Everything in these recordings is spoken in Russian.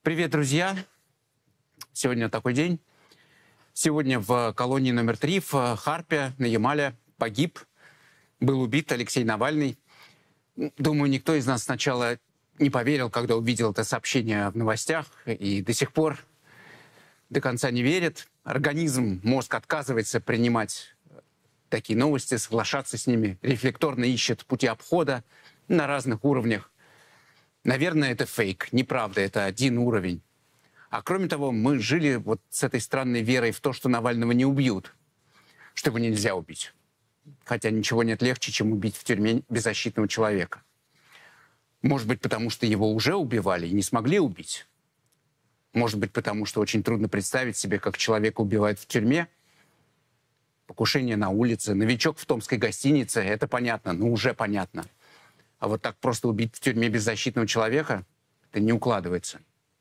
Привет, друзья! Сегодня такой день. Сегодня в колонии номер 3 в Харпе на Ямале был убит Алексей Навальный. Думаю, никто из нас сначала не поверил, когда увидел это сообщение в новостях, и до сих пор до конца не верит. Организм, мозг отказывается принимать такие новости, соглашаться с ними, рефлекторно ищет пути обхода на разных уровнях. Наверное, это фейк, неправда, это один уровень. А кроме того, мы жили вот с этой странной верой в то, что Навального не убьют, что его нельзя убить. Хотя ничего нет легче, чем убить в тюрьме беззащитного человека. Может быть, потому что его уже убивали и не смогли убить. Может быть, потому что очень трудно представить себе, как человека убивают в тюрьме. Покушение на улице, новичок в томской гостинице, это понятно, но уже понятно. А вот так просто убить в тюрьме беззащитного человека, это не укладывается.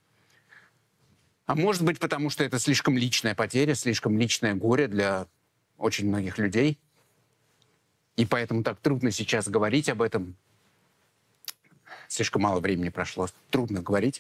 А может быть, потому что это слишком личная потеря, слишком личное горе для очень многих людей. И поэтому так трудно сейчас говорить об этом. Слишком мало времени прошло, трудно говорить.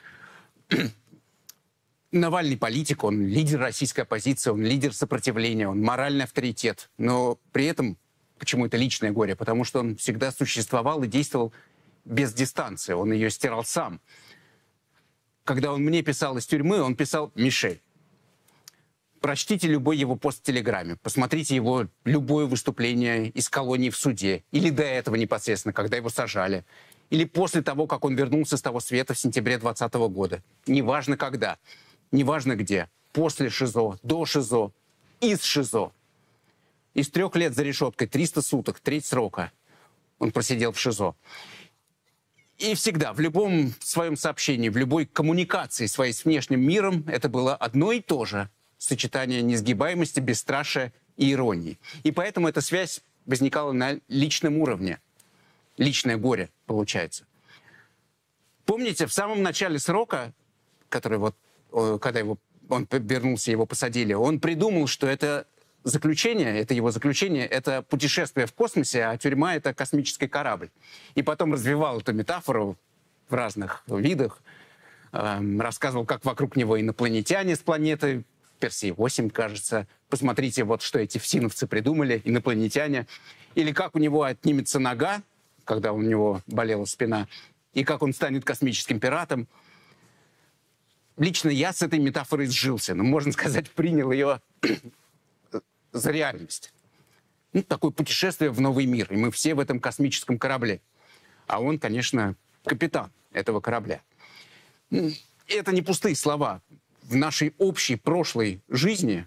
Навальный политик, он лидер российской оппозиции, он лидер сопротивления, он моральный авторитет. Но при этом, почему это личное горе? Потому что он всегда существовал и действовал без дистанции, он ее стирал сам. Когда он мне писал из тюрьмы, он писал: «Мишель, прочтите любой его пост в Телеграме, посмотрите его любое выступление из колонии в суде, или до этого непосредственно, когда его сажали, или после того, как он вернулся с того света в сентябре 2020 года. Неважно когда, неважно где, после ШИЗО, до ШИЗО, из ШИЗО. Из 3 лет за решеткой, 300 суток, треть срока он просидел в ШИЗО. И всегда, в любом своем сообщении, в любой коммуникации своей с внешним миром, это было одно и то же. Сочетание несгибаемости, бесстрашия и иронии. И поэтому эта связь возникала на личном уровне. Личное горе, получается. Помните, в самом начале срока, который вот, когда он вернулся, его посадили, он придумал, что это заключение, это его заключение, это путешествие в космосе, а тюрьма — это космический корабль. И потом развивал эту метафору в разных видах, рассказывал, как вокруг него инопланетяне с планеты Персей-8, кажется. Посмотрите, вот что эти всиновцы придумали, инопланетяне. Или как у него отнимется нога, когда у него болела спина, и как он станет космическим пиратом. Лично я с этой метафорой сжился, но, можно сказать, принял ее за реальность. Ну, такое путешествие в новый мир, и мы все в этом космическом корабле. А он, конечно, капитан этого корабля. Это не пустые слова. В нашей общей прошлой жизни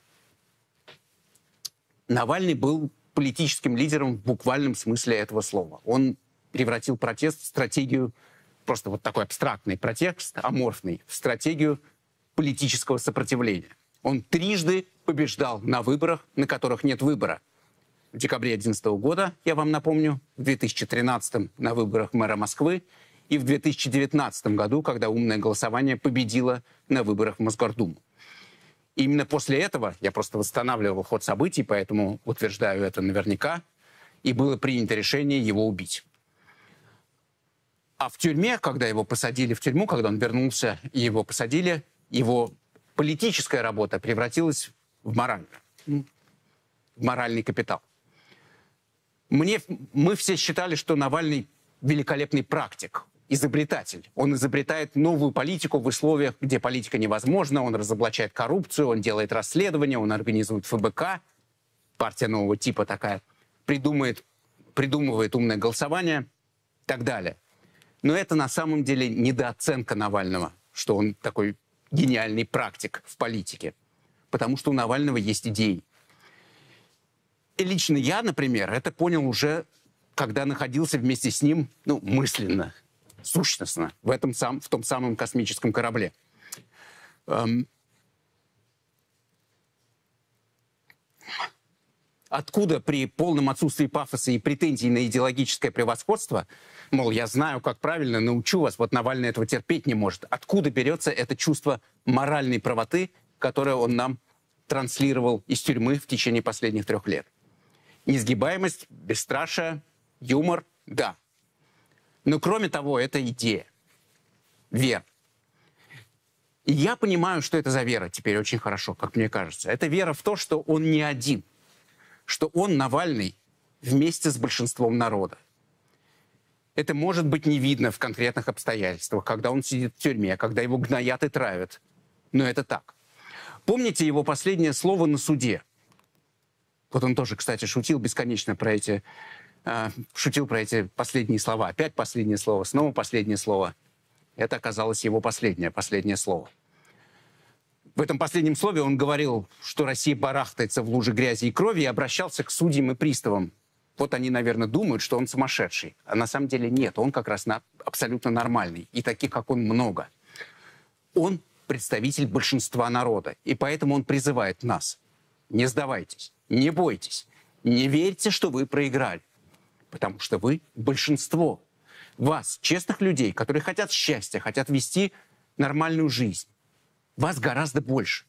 Навальный был политическим лидером в буквальном смысле этого слова. Он превратил протест в стратегию, просто вот такой абстрактный протест, аморфный, в стратегию политического сопротивления. Он трижды побеждал на выборах, на которых нет выбора. В декабре 2011 года, я вам напомню, в 2013 на выборах мэра Москвы и в 2019 году, когда умное голосование победило на выборах в Мосгордуму. И именно после этого, я просто восстанавливал ход событий, поэтому утверждаю это наверняка, и было принято решение его убить. А в тюрьме, когда его посадили в тюрьму, когда он вернулся и его посадили, его политическая работа превратилась в моральный капитал. Мы все считали, что Навальный великолепный практик, изобретатель. Он изобретает новую политику в условиях, где политика невозможна, он разоблачает коррупцию, он делает расследования, он организует ФБК, партия нового типа такая, придумывает умное голосование и так далее. Но это на самом деле недооценка Навального, что он такой гениальный практик в политике. Потому что у Навального есть идеи. И лично я, например, это понял уже, когда находился вместе с ним, мысленно, сущностно, в том самом космическом корабле. Откуда при полном отсутствии пафоса и претензий на идеологическое превосходство, мол, я знаю, как правильно, научу вас, вот Навальный этого терпеть не может. Откуда берется это чувство моральной правоты, которое он нам транслировал из тюрьмы в течение последних 3 лет? Несгибаемость, бесстрашие, юмор – да. Но кроме того, это идея, вера. И я понимаю, что это за вера теперь очень хорошо, как мне кажется. Это вера в то, что он не один, что он, Навальный, вместе с большинством народа. Это может быть не видно в конкретных обстоятельствах, когда он сидит в тюрьме, когда его гноят и травят. Но это так. Помните его последнее слово на суде? Вот он тоже, кстати, шутил бесконечно про эти последние слова. Опять последнее слово, снова последнее слово. Это оказалось его последнее слово. В этом последнем слове он говорил, что Россия барахтается в луже грязи и крови, и обращался к судьям и приставам. Вот они, наверное, думают, что он сумасшедший. А на самом деле нет, он как раз абсолютно нормальный. И таких, как он, много. Он представитель большинства народа. И поэтому он призывает нас: не сдавайтесь, не бойтесь, не верьте, что вы проиграли. Потому что вы большинство. Вас, честных людей, которые хотят счастья, хотят вести нормальную жизнь. Вас гораздо больше.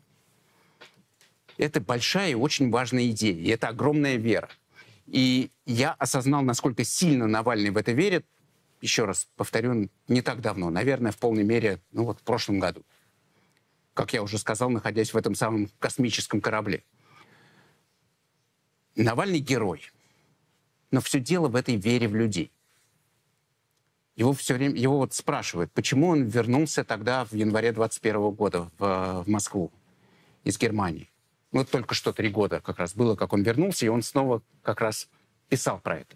Это большая и очень важная идея. И это огромная вера. И я осознал, насколько сильно Навальный в это верит, еще раз повторю, не так давно, наверное, в полной мере, в прошлом году. Как я уже сказал, находясь в этом самом космическом корабле. Навальный герой. Но все дело в этой вере в людей. Его все время, его спрашивают, почему он вернулся тогда в январе 21 года в Москву из Германии. Вот только что 3 года как раз было, как он вернулся, и он снова как раз писал про это.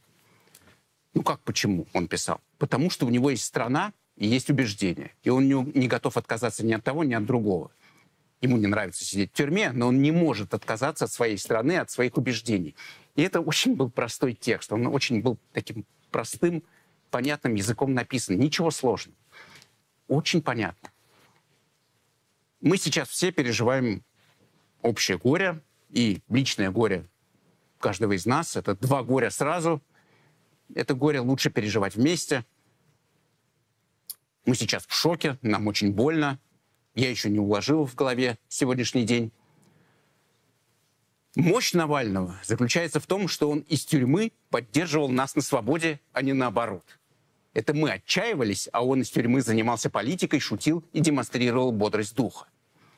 Почему он писал? Потому что у него есть страна и есть убеждения. И он не готов отказаться ни от того, ни от другого. Ему не нравится сидеть в тюрьме, но он не может отказаться от своей страны, от своих убеждений. И это очень был простой текст. Он очень был таким простым, понятным языком написан. Ничего сложного. Очень понятно. Мы сейчас все переживаем общее горе и личное горе каждого из нас. Это 2 горя сразу. Это горе лучше переживать вместе. Мы сейчас в шоке, нам очень больно. Я еще не уложил в голове сегодняшний день. Мощь Навального заключается в том, что он из тюрьмы поддерживал нас на свободе, а не наоборот. Это мы отчаивались, а он из тюрьмы занимался политикой, шутил и демонстрировал бодрость духа.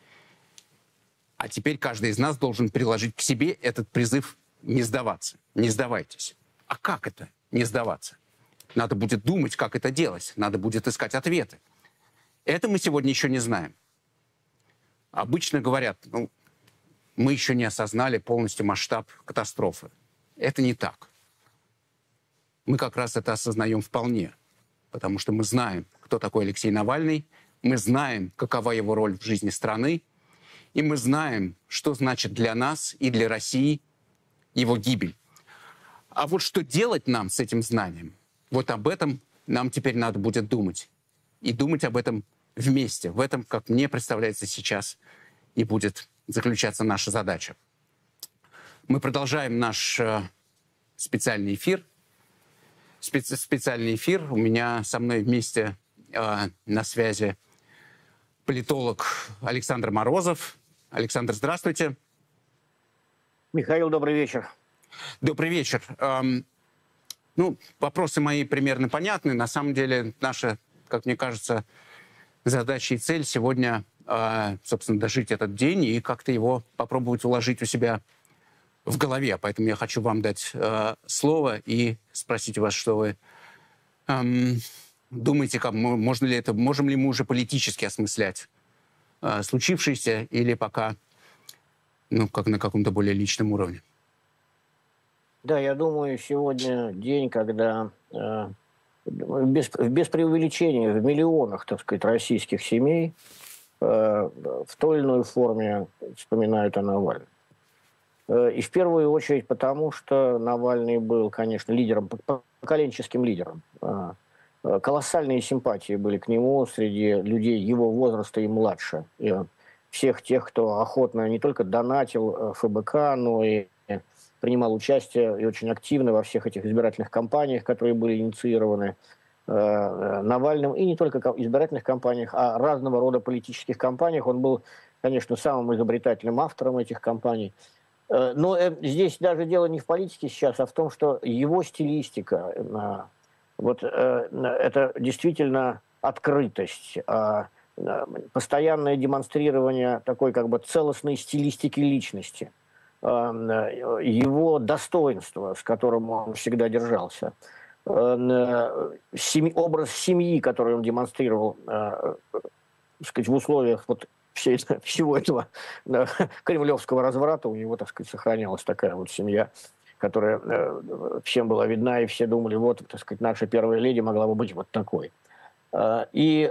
А теперь каждый из нас должен приложить к себе этот призыв не сдаваться. Не сдавайтесь. А как это не сдаваться? Надо будет думать, как это делать. Надо будет искать ответы. Это мы сегодня еще не знаем. Обычно говорят, мы еще не осознали полностью масштаб катастрофы. Это не так. Мы как раз это осознаем вполне. Потому что мы знаем, кто такой Алексей Навальный. Мы знаем, какова его роль в жизни страны. И мы знаем, что значит для нас и для России его гибель. А вот что делать нам с этим знанием, вот об этом нам теперь надо будет думать. И думать об этом вместе. В этом, как мне представляется сейчас, и будет заключаться наша задача. Мы продолжаем наш специальный эфир. Специальный эфир. У меня со мной вместе на связи политолог Александр Морозов. Александр, здравствуйте. Михаил, добрый вечер. Добрый вечер. Вопросы мои примерно понятны. На самом деле наша, как мне кажется, задача и цель сегодня, собственно, дожить этот день и как-то его попробовать уложить у себя в голове. Поэтому я хочу вам дать слово и спросить у вас, что вы думаете, можем ли мы уже политически осмыслять случившееся или пока как на каком-то более личном уровне? Да, я думаю, сегодня день, когда без преувеличения в миллионах, так сказать, российских семей в той или иной форме вспоминают о Навальном. И в первую очередь потому, что Навальный был, конечно, лидером, поколенческим лидером. Колоссальные симпатии были к нему среди людей его возраста и младше. И всех тех, кто охотно не только донатил ФБК, но и принимал участие и очень активно во всех этих избирательных кампаниях, которые были инициированы Навальным, и не только избирательных кампаниях, а разного рода политических кампаниях. Он был, конечно, самым изобретательным автором этих кампаний. Но здесь даже дело не в политике сейчас, а в том, что его стилистика, это действительно открытость, постоянное демонстрирование такой как бы целостной стилистики личности, его достоинства, с которым он всегда держался, образ семьи, который он демонстрировал, так сказать, в условиях вот всего этого кремлевского разврата, у него, так сказать, сохранялась такая вот семья, которая всем была видна, и все думали, вот, так сказать, наша первая леди могла бы быть вот такой. И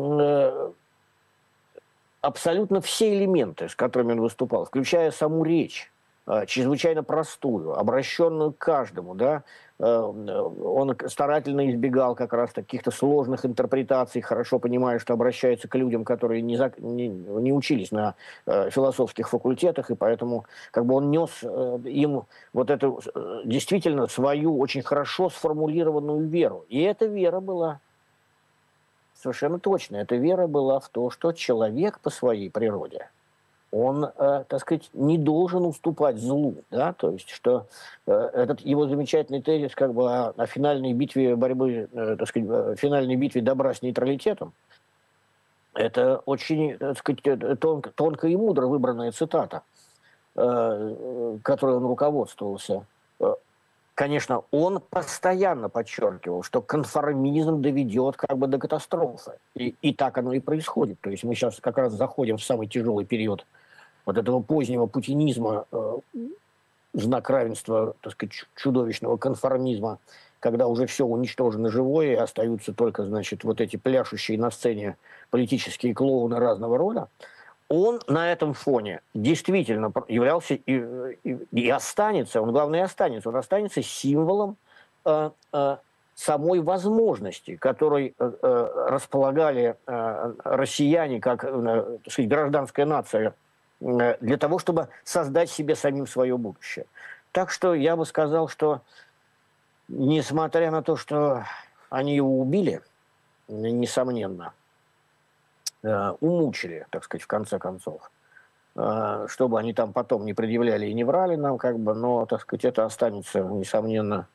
абсолютно все элементы, с которыми он выступал, включая саму речь, чрезвычайно простую, обращенную к каждому, да, он старательно избегал как раз каких-то сложных интерпретаций, хорошо понимая, что обращается к людям, которые не учились на философских факультетах, и поэтому как бы он нес им вот эту действительно свою очень хорошо сформулированную веру. И эта вера была совершенно точно. Эта вера была в то, что человек по своей природе, он, так сказать, не должен уступать злу, да, то есть, что этот его замечательный тезис как бы о финальной битве борьбы, так сказать, финальной битве добра с нейтралитетом, это очень, так сказать, тонко и мудро выбранная цитата, которой он руководствовался. Конечно, он постоянно подчеркивал, что конформизм доведет как бы до катастрофы. И так оно и происходит. То есть мы сейчас как раз заходим в самый тяжелый период вот этого позднего путинизма, знак равенства, так сказать, чудовищного конформизма, когда уже все уничтожено живое, и остаются только, значит, вот эти пляшущие на сцене политические клоуны разного рода. Он на этом фоне действительно являлся и останется, он, главное, и останется, он останется символом самой возможности, которой располагали россияне, как, так сказать, гражданская нация, для того, чтобы создать себе самим свое будущее. Так что я бы сказал, что несмотря на то, что они его убили, несомненно, умучили, так сказать, в конце концов, чтобы они там потом не предъявляли и не врали нам, как бы, но, так сказать, это останется, несомненно,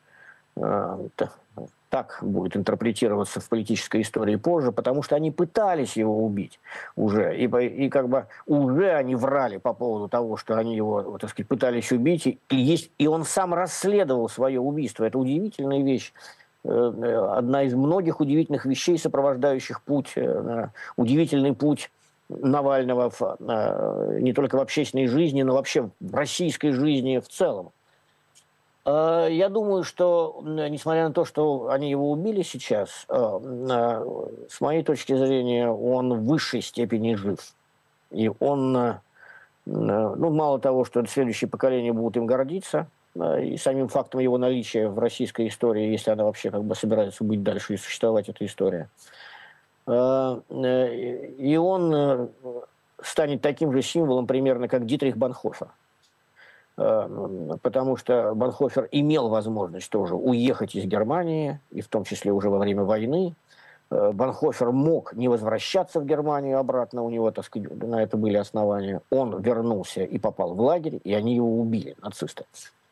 так будет интерпретироваться в политической истории позже, потому что они пытались его убить уже, и как бы уже они врали по поводу того, что они его, вот, так сказать, пытались убить, и он сам расследовал свое убийство. Это удивительная вещь. Одна из многих удивительных вещей, сопровождающих путь, удивительный путь Навального не только в общественной жизни, но вообще в российской жизни в целом. Я думаю, что, несмотря на то, что они его убили сейчас, с моей точки зрения, он в высшей степени жив. И он, ну, мало того, что следующее поколение будут им гордиться, и самим фактом его наличия в российской истории, если она вообще как бы собирается быть дальше и существовать, эта история. И он станет таким же символом примерно, как Дитрих Бонхофер. Потому что Бонхофер имел возможность тоже уехать из Германии, и в том числе уже во время войны. Бонхофер мог не возвращаться в Германию обратно, у него, так сказать, на это были основания. Он вернулся и попал в лагерь, и они его убили, нацисты.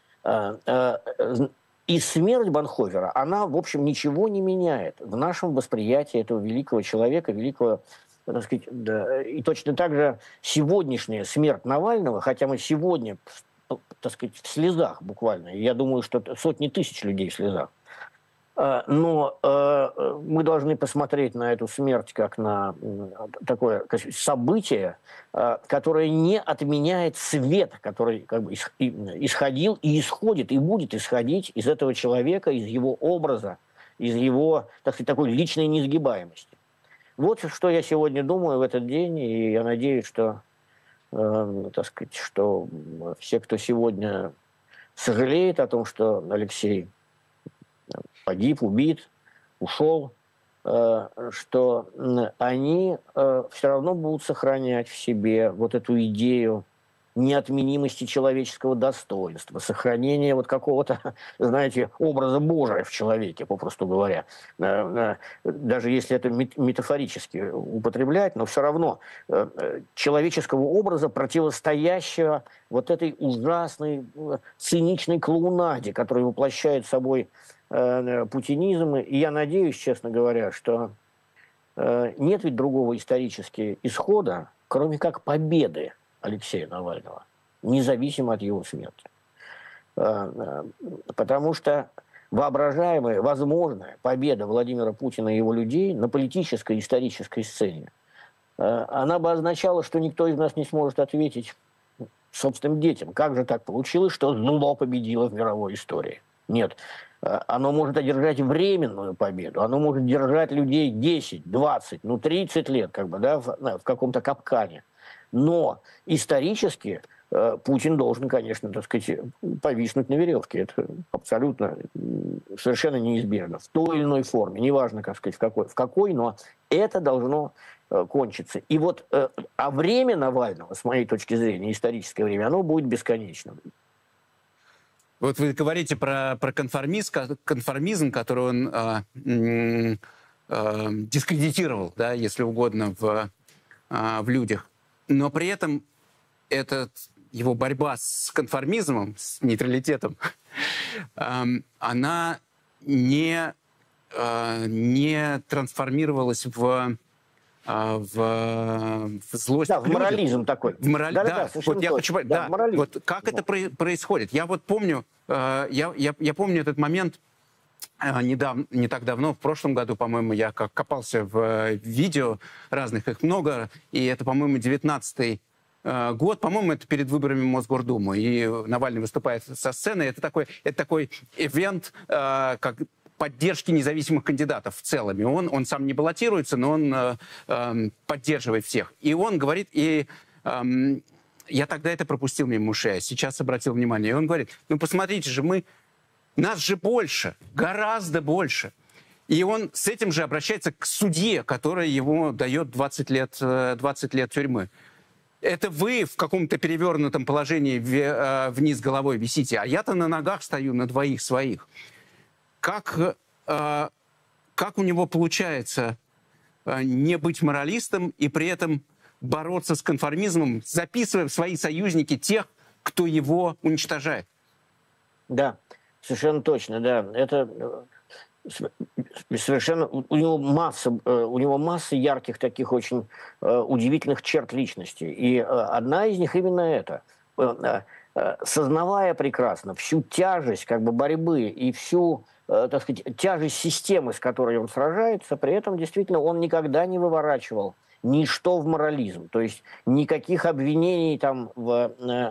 И смерть Бонхофера, она, в общем, ничего не меняет в нашем восприятии этого великого человека, великого, так сказать, да, и точно так же сегодняшняя смерть Навального, хотя мы сегодня, так сказать, в слезах буквально, я думаю, что сотни тысяч людей в слезах, но мы должны посмотреть на эту смерть как на такое событие, которое не отменяет свет, который как бы исходил и исходит, и будет исходить из этого человека, из его образа, из его, так сказать, такой личной несгибаемости. Вот что я сегодня думаю в этот день, и я надеюсь, что, так сказать, что все, кто сегодня сожалеет о том, что Алексей погиб, убит, ушел, что они все равно будут сохранять в себе вот эту идею неотменимости человеческого достоинства, сохранения вот какого-то, знаете, образа Божия в человеке, попросту говоря. Даже если это метафорически употреблять, но все равно человеческого образа, противостоящего вот этой ужасной, циничной клоунаде, которая воплощает собой путинизм. И я надеюсь, честно говоря, что нет ведь другого исторического исхода, кроме как победы Алексея Навального, независимо от его смерти. Потому что воображаемая, возможная победа Владимира Путина и его людей на политической и исторической сцене, она бы означала, что никто из нас не сможет ответить собственным детям. Как же так получилось, что зло победило в мировой истории? Нет. Оно может одержать временную победу, оно может держать людей 10, 20, 30 лет как бы, да, в каком-то капкане. Но исторически Путин должен, конечно, так сказать, повиснуть на веревке. Это абсолютно, совершенно неизбежно. В той или иной форме, неважно, как сказать, в какой, но это должно кончиться. И вот, а время Навального, с моей точки зрения, историческое время, оно будет бесконечным. Вот вы говорите про конформизм, который он дискредитировал, да, если угодно, в людях. Но при этом его борьба с конформизмом, с нейтралитетом, она не трансформировалась в злость. Да, в морализм такой. Да, вот я хочу... Да, вот как это происходит? Я вот помню, я помню этот момент не так давно, в прошлом году, по-моему, я копался в видео разных, их много, и это, по-моему, 19-й год, по-моему, это перед выборами в Мосгордуму, и Навальный выступает со сцены. Это такой ивент, как поддержки независимых кандидатов в целом. И он сам не баллотируется, но он поддерживает всех. И он говорит, я тогда это пропустил мимо ушей, а сейчас обратил внимание. И он говорит, ну посмотрите же, нас же больше, гораздо больше. И он с этим же обращается к судье, который ему дает 20 лет тюрьмы. Это вы в каком-то перевернутом положении вниз головой висите, а я-то на ногах стою на двоих своих. Как у него получается не быть моралистом и при этом бороться с конформизмом, записывая в свои союзники тех, кто его уничтожает? Да, совершенно точно, да. Это совершенно... У него масса ярких таких очень удивительных черт личности. И одна из них именно это. Сознавая прекрасно всю тяжесть как бы борьбы и всю, так сказать, тяжесть системы, с которой он сражается, при этом действительно он никогда не выворачивал ничто в морализм. То есть никаких обвинений там в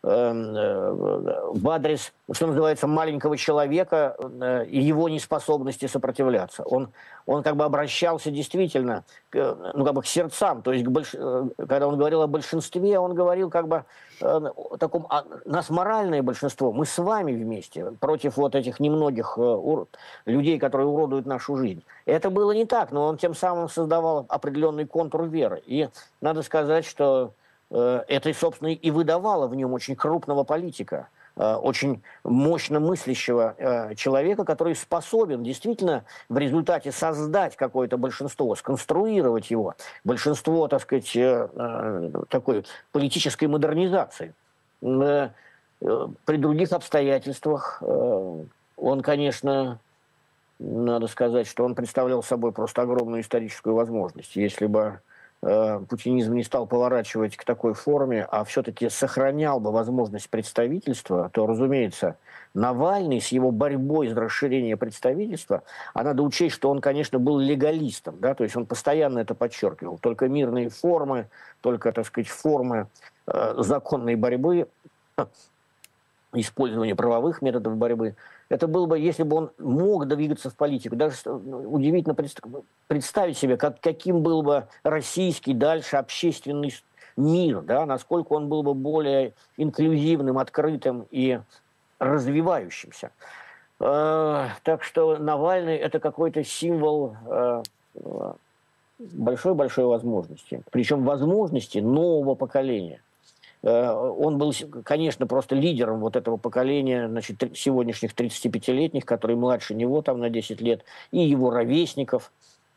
адрес, что называется, маленького человека и его неспособности сопротивляться. Он как бы обращался действительно к сердцам. То есть когда он говорил о большинстве, он говорил как бы о таком... нас моральное большинство, мы с вами вместе против вот этих немногих людей, которые уродуют нашу жизнь. Это было не так, но он тем самым создавал определенный контур веры. И надо сказать, что это, собственно, и выдавало в нем очень крупного политика, очень мощно мыслящего человека, который способен действительно в результате создать какое-то большинство, сконструировать его, большинство, так сказать, такой политической модернизации. При других обстоятельствах он, конечно, надо сказать, что он представлял собой просто огромную историческую возможность. Если бы путинизм не стал поворачивать к такой форме, а все-таки сохранял бы возможность представительства, то, разумеется, Навальный с его борьбой за расширение представительства, а надо учесть, что он, конечно, был легалистом, да, то есть он постоянно это подчеркивал. Только мирные формы, только, так сказать, формы законной борьбы, использование правовых методов борьбы. Это было бы, если бы он мог двигаться в политику. Даже удивительно представить себе, каким был бы российский дальше общественный мир, да, насколько он был бы более инклюзивным, открытым и развивающимся. Так что Навальный – это какой-то символ большой-большой возможности. Причем возможности нового поколения. Он был, конечно, просто лидером вот этого поколения, значит, сегодняшних 35-летних, которые младше него там на 10 лет, и его ровесников.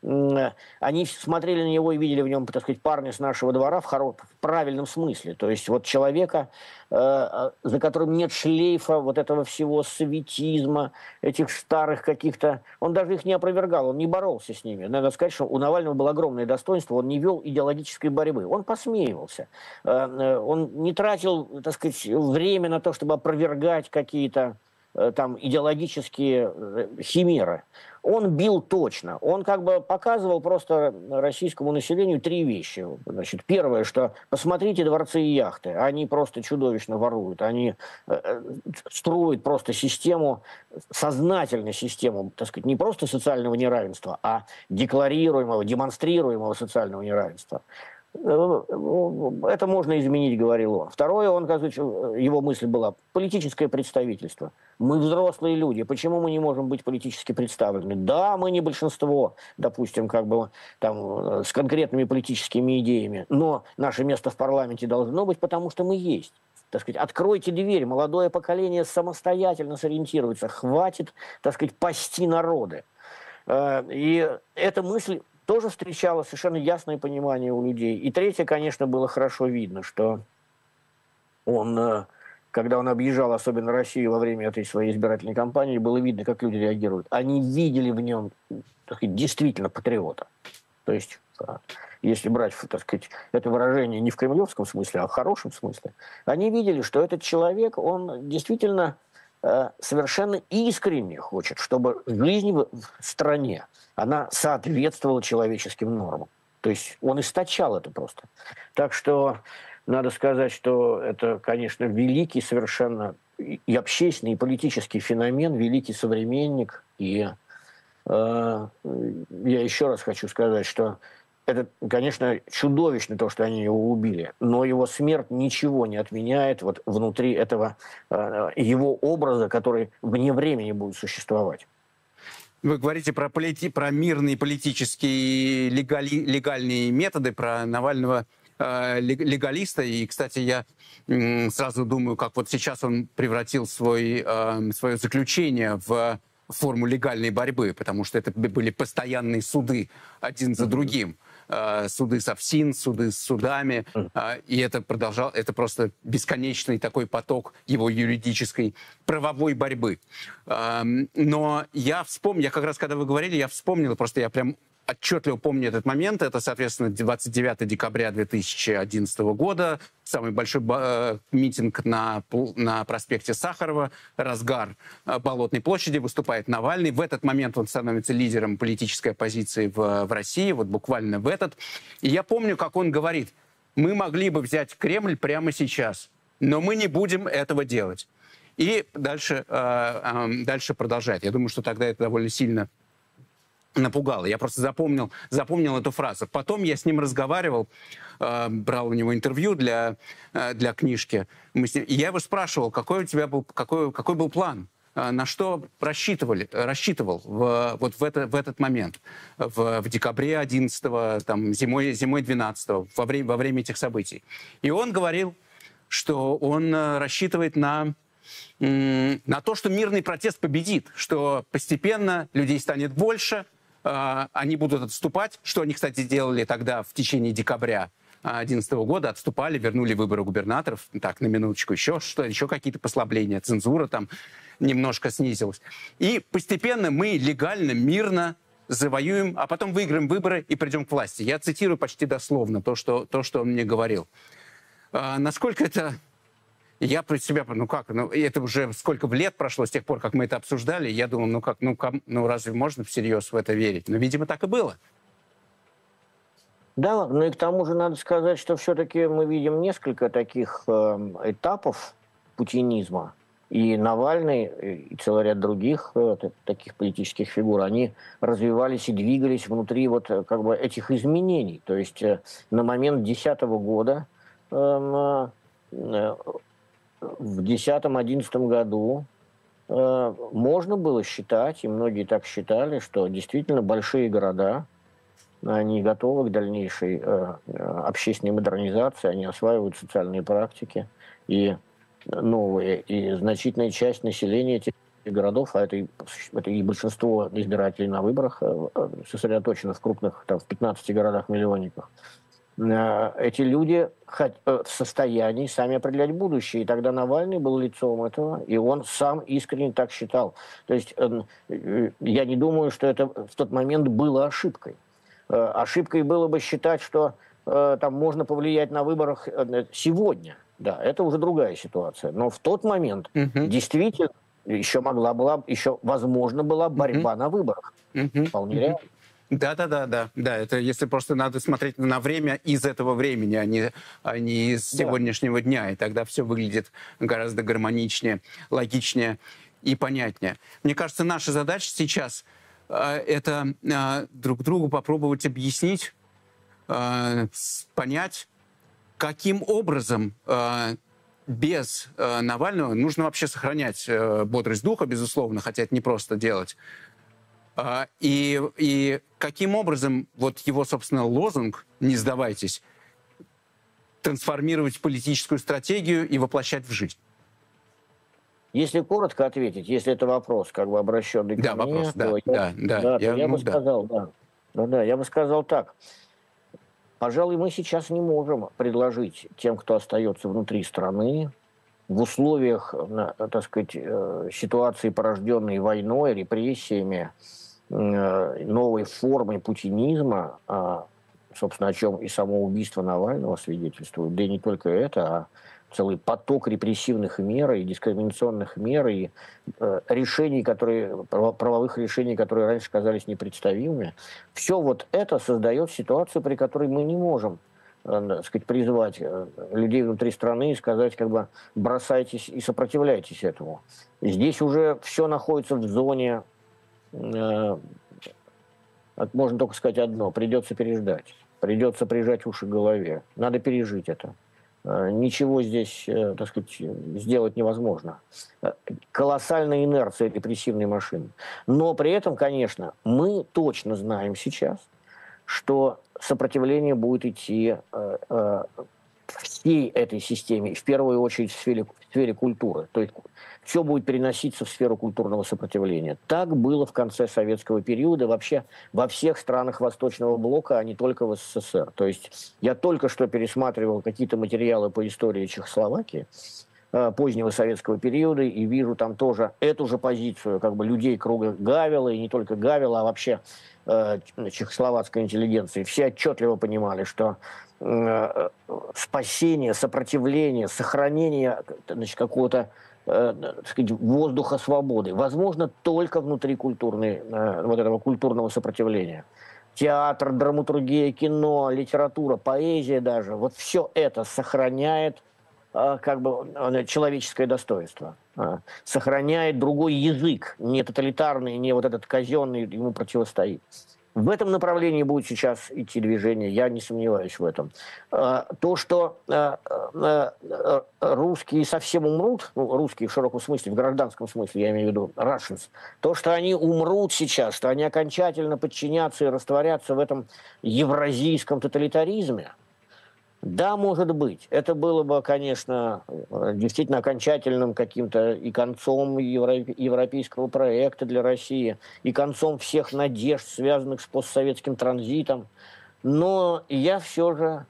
они смотрели на него и видели в нем, так сказать, парня с нашего двора в правильном смысле. То есть вот человека, за которым нет шлейфа вот этого всего советизма, этих старых каких-то... Он даже их не опровергал, он не боролся с ними. Надо сказать, что у Навального было огромное достоинство, он не вел идеологической борьбы, он посмеивался. Он не тратил, так сказать, время на то, чтобы опровергать какие-то там идеологические химеры. Он бил точно. Он как бы показывал просто российскому населению три вещи. Значит, первое, что посмотрите дворцы и яхты. Они просто чудовищно воруют. Они строят просто систему, сознательную систему, так сказать, не просто социального неравенства, а декларируемого, демонстрируемого социального неравенства. Это можно изменить, говорил он. Второе, он, его мысль была политическое представительство. Мы взрослые люди, почему мы не можем быть политически представлены? Да, мы не большинство, допустим, как бы там с конкретными политическими идеями, но наше место в парламенте должно быть, потому что мы есть. Так сказать, откройте дверь, молодое поколение самостоятельно сориентируется, хватит, так сказать, пасти народы. И эта мысль тоже встречало совершенно ясное понимание у людей. И третье, конечно, было хорошо видно, что он, когда он объезжал, особенно Россию во время этой своей избирательной кампании, было видно, как люди реагируют. Они видели в нем, так сказать, действительно патриота. То есть, если брать, так сказать, это выражение не в кремлевском смысле, а в хорошем смысле, они видели, что этот человек, он действительно совершенно искренне хочет, чтобы жизнь в стране, она соответствовала человеческим нормам. То есть он источал это просто. Так что надо сказать, что это, конечно, великий совершенно и общественный, и политический феномен, великий современник. И я еще раз хочу сказать, что это, конечно, чудовищно то, что они его убили, но его смерть ничего не отменяет вот внутри этого его образа, который вне времени будет существовать. Вы говорите про мирные политические легальные методы, про Навального легалиста. И, кстати, я сразу думаю, как вот сейчас он превратил свое заключение в форму легальной борьбы, потому что это были постоянные суды один за другим. Суды с ОФСИН, суды с судами, и это просто бесконечный такой поток его юридической правовой борьбы. Но я как раз когда вы говорили, я вспомнил, просто я прям отчетливо помню этот момент. Это, соответственно, 29 декабря 2011 года. Самый большой митинг на проспекте Сахарова. Разгар Болотной площади. Выступает Навальный. В этот момент он становится лидером политической оппозиции в России. Вот буквально в этот. И я помню, как он говорит: мы могли бы взять Кремль прямо сейчас, но мы не будем этого делать. И дальше продолжает. Я думаю, что тогда это довольно сильно напугало. Я просто запомнил эту фразу. Потом я с ним разговаривал, брал у него интервью для книжки. И я его спрашивал, какой был план, на что рассчитывал вот в этот момент, в декабре 11-го, там, зимой 12-го, во время этих событий. И он говорил, что он рассчитывает на то, что мирный протест победит, что постепенно людей станет больше, они будут отступать, что они, кстати, делали тогда в течение декабря 2011 года, отступали, вернули выборы губернаторов, так, на минуточку, еще какие-то послабления, цензура там немножко снизилась. И постепенно мы легально, мирно завоюем, а потом выиграем выборы и придем к власти. Я цитирую почти дословно то, что он мне говорил. Насколько это... Я про себя, это уже сколько лет прошло с тех пор, как мы это обсуждали, я думал, разве можно всерьез в это верить? Но, видимо, так и было. Да, ну и к тому же надо сказать, что все-таки мы видим несколько таких этапов путинизма. И Навальный, и целый ряд других таких политических фигур, они развивались и двигались внутри вот как бы этих изменений. То есть на момент 2010 года в 2010-2011 году можно было считать, и многие так считали, что действительно большие города, они готовы к дальнейшей общественной модернизации, они осваивают социальные практики, и новые, и значительная часть населения городов, а это и большинство избирателей на выборах сосредоточено в крупных, там, в 15 городах-миллионниках, эти люди в состоянии сами определять будущее. И тогда Навальный был лицом этого, и он сам искренне так считал. То есть я не думаю, что это в тот момент было ошибкой. Ошибкой было бы считать, что там можно повлиять на выборах сегодня. Да, это уже другая ситуация. Но в тот момент действительно еще возможно была борьба на выборах. Вполне реально. Да. Это если просто надо смотреть на время из этого времени, а не из сегодняшнего дня. И тогда все выглядит гораздо гармоничнее, логичнее и понятнее. Мне кажется, наша задача сейчас это друг другу попробовать объяснить, понять, каким образом без Навального нужно вообще сохранять бодрость духа, безусловно, хотя это не просто делать. И каким образом вот его, собственно, лозунг «Не сдавайтесь» трансформировать в политическую стратегию и воплощать в жизнь? Если коротко ответить, если это вопрос, как бы обращенный ко мне, вопрос, то я бы сказал так. Пожалуй, мы сейчас не можем предложить тем, кто остается внутри страны, в условиях, так сказать, ситуации, порожденной войной, репрессиями, новой формой путинизма, собственно, о чем и само убийство Навального свидетельствует, да и не только это, а целый поток репрессивных мер и дискриминационных мер, и решений, правовых решений, которые раньше казались непредставимыми. Все вот это создает ситуацию, при которой мы не можем, так сказать, призвать людей внутри страны и сказать, как бы, бросайтесь и сопротивляйтесь этому. Здесь уже все находится в зоне, можно только сказать одно: придется переждать, придется прижать уши к голове, надо пережить это. Ничего здесь, так сказать, сделать невозможно. Колоссальная инерция репрессивной машины. Но при этом, конечно, мы точно знаем сейчас, что сопротивление будет идти всей этой системе, в первую очередь в сфере культуры. То есть все будет переноситься в сферу культурного сопротивления. Так было в конце советского периода вообще во всех странах Восточного блока, а не только в СССР. То есть я только что пересматривал какие-то материалы по истории Чехословакии позднего советского периода и вижу там тоже эту же позицию, как бы, людей круга Гавела, и не только Гавела, а вообще чехословацкой интеллигенции. Все отчетливо понимали, что спасение, сопротивление, сохранение, значит, какого-то, так сказать, воздуха свободы возможно только внутри вот этого культурного сопротивления. Театр, драматургия, кино, литература, поэзия даже, вот все это сохраняет как бы человеческое достоинство, сохраняет другой язык, не тоталитарный, не вот этот казенный, ему противостоит. В этом направлении будет сейчас идти движение, я не сомневаюсь в этом. То, что русские совсем умрут, русские в широком смысле, в гражданском смысле, я имею в виду Russians, то, что они умрут сейчас, что они окончательно подчинятся и растворятся в этом евразийском тоталитаризме, да, может быть. Это было бы, конечно, действительно окончательным каким-то и концом европейского проекта для России, и концом всех надежд, связанных с постсоветским транзитом. Но я все же,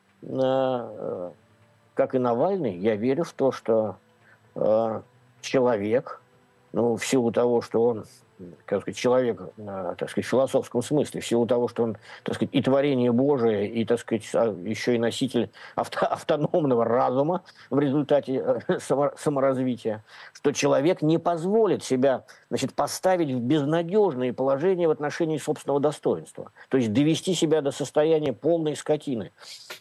как и Навальный, я верю в то, что человек, в силу того, что он, как сказать, человек, так сказать, в философском смысле, в силу того, что он, так сказать, и творение Божие, и, так сказать, еще и носитель автономного разума в результате саморазвития, что человек не позволит себя, значит, поставить в безнадежное положение в отношении собственного достоинства, то есть довести себя до состояния полной скотины.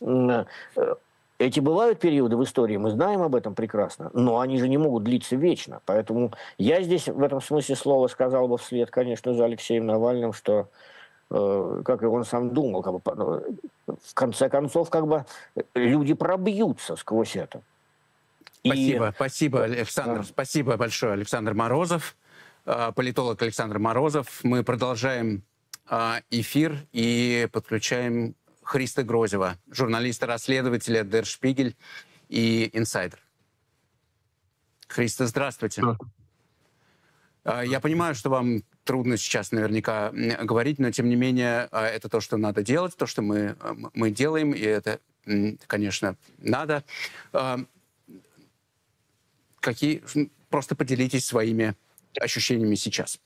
Эти бывают периоды в истории, мы знаем об этом прекрасно, но они же не могут длиться вечно. Поэтому я здесь в этом смысле слова сказал бы вслед, конечно, за Алексеем Навальным, что, как и он сам думал, как бы, в конце концов, как бы, люди пробьются сквозь это. Спасибо, Александр. Спасибо большое, Александр Морозов, политолог Александр Морозов. Мы продолжаем эфир и подключаем Христа Грозева, журналиста-расследователя Der Spiegel и Insider. Христа, здравствуйте. Я понимаю, что вам трудно сейчас наверняка говорить, но тем не менее это то, что надо делать, то, что мы делаем, и это, конечно, надо. Просто поделитесь своими ощущениями сейчас.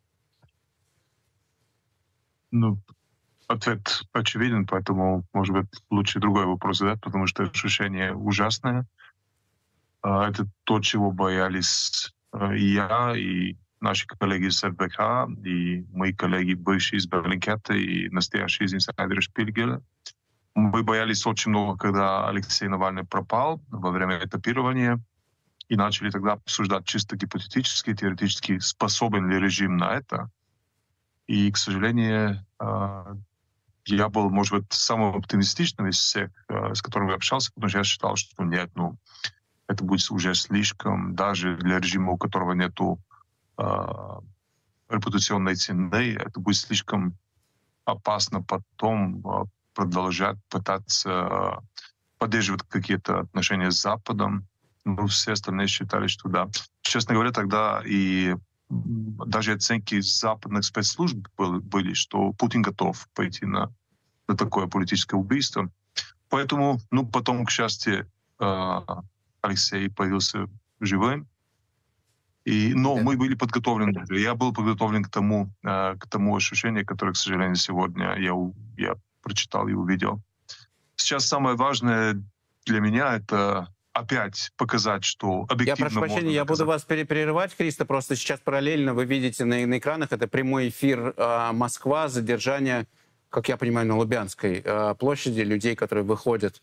Ну, ответ очевиден, поэтому, может быть, лучше другой вопрос задать, потому что ощущение ужасное. Это то, чего боялись и я, и наши коллеги из РБК, и мои коллеги, бывшие из Bellingcat и настоящие из инсайдера Шпильгеля. Мы боялись очень много, когда Алексей Навальный пропал во время этапирования, и начали тогда обсуждать чисто гипотетически, теоретически, способен ли режим на это. И, к сожалению, я был, может быть, самым оптимистичным из всех, с которыми я общался, потому что я считал, что нет, это будет уже слишком, даже для режима, у которого нету репутационной цены, это будет слишком опасно потом продолжать пытаться поддерживать какие-то отношения с Западом. Но все остальные считали, что да. Честно говоря, тогда и даже оценки западных спецслужб были, что Путин готов пойти на такое политическое убийство. Поэтому, потом, к счастью, Алексей появился живым. Но мы были подготовлены. Я был подготовлен к тому ощущению, которое, к сожалению, сегодня я прочитал и увидел. Сейчас самое важное для меня — это опять показать, что объективно... Я прошу прощения, я буду вас прерывать, Христо, просто сейчас параллельно вы видите на экранах, это прямой эфир Москва, задержание, как я понимаю, на Лубянской площади, людей, которые выходят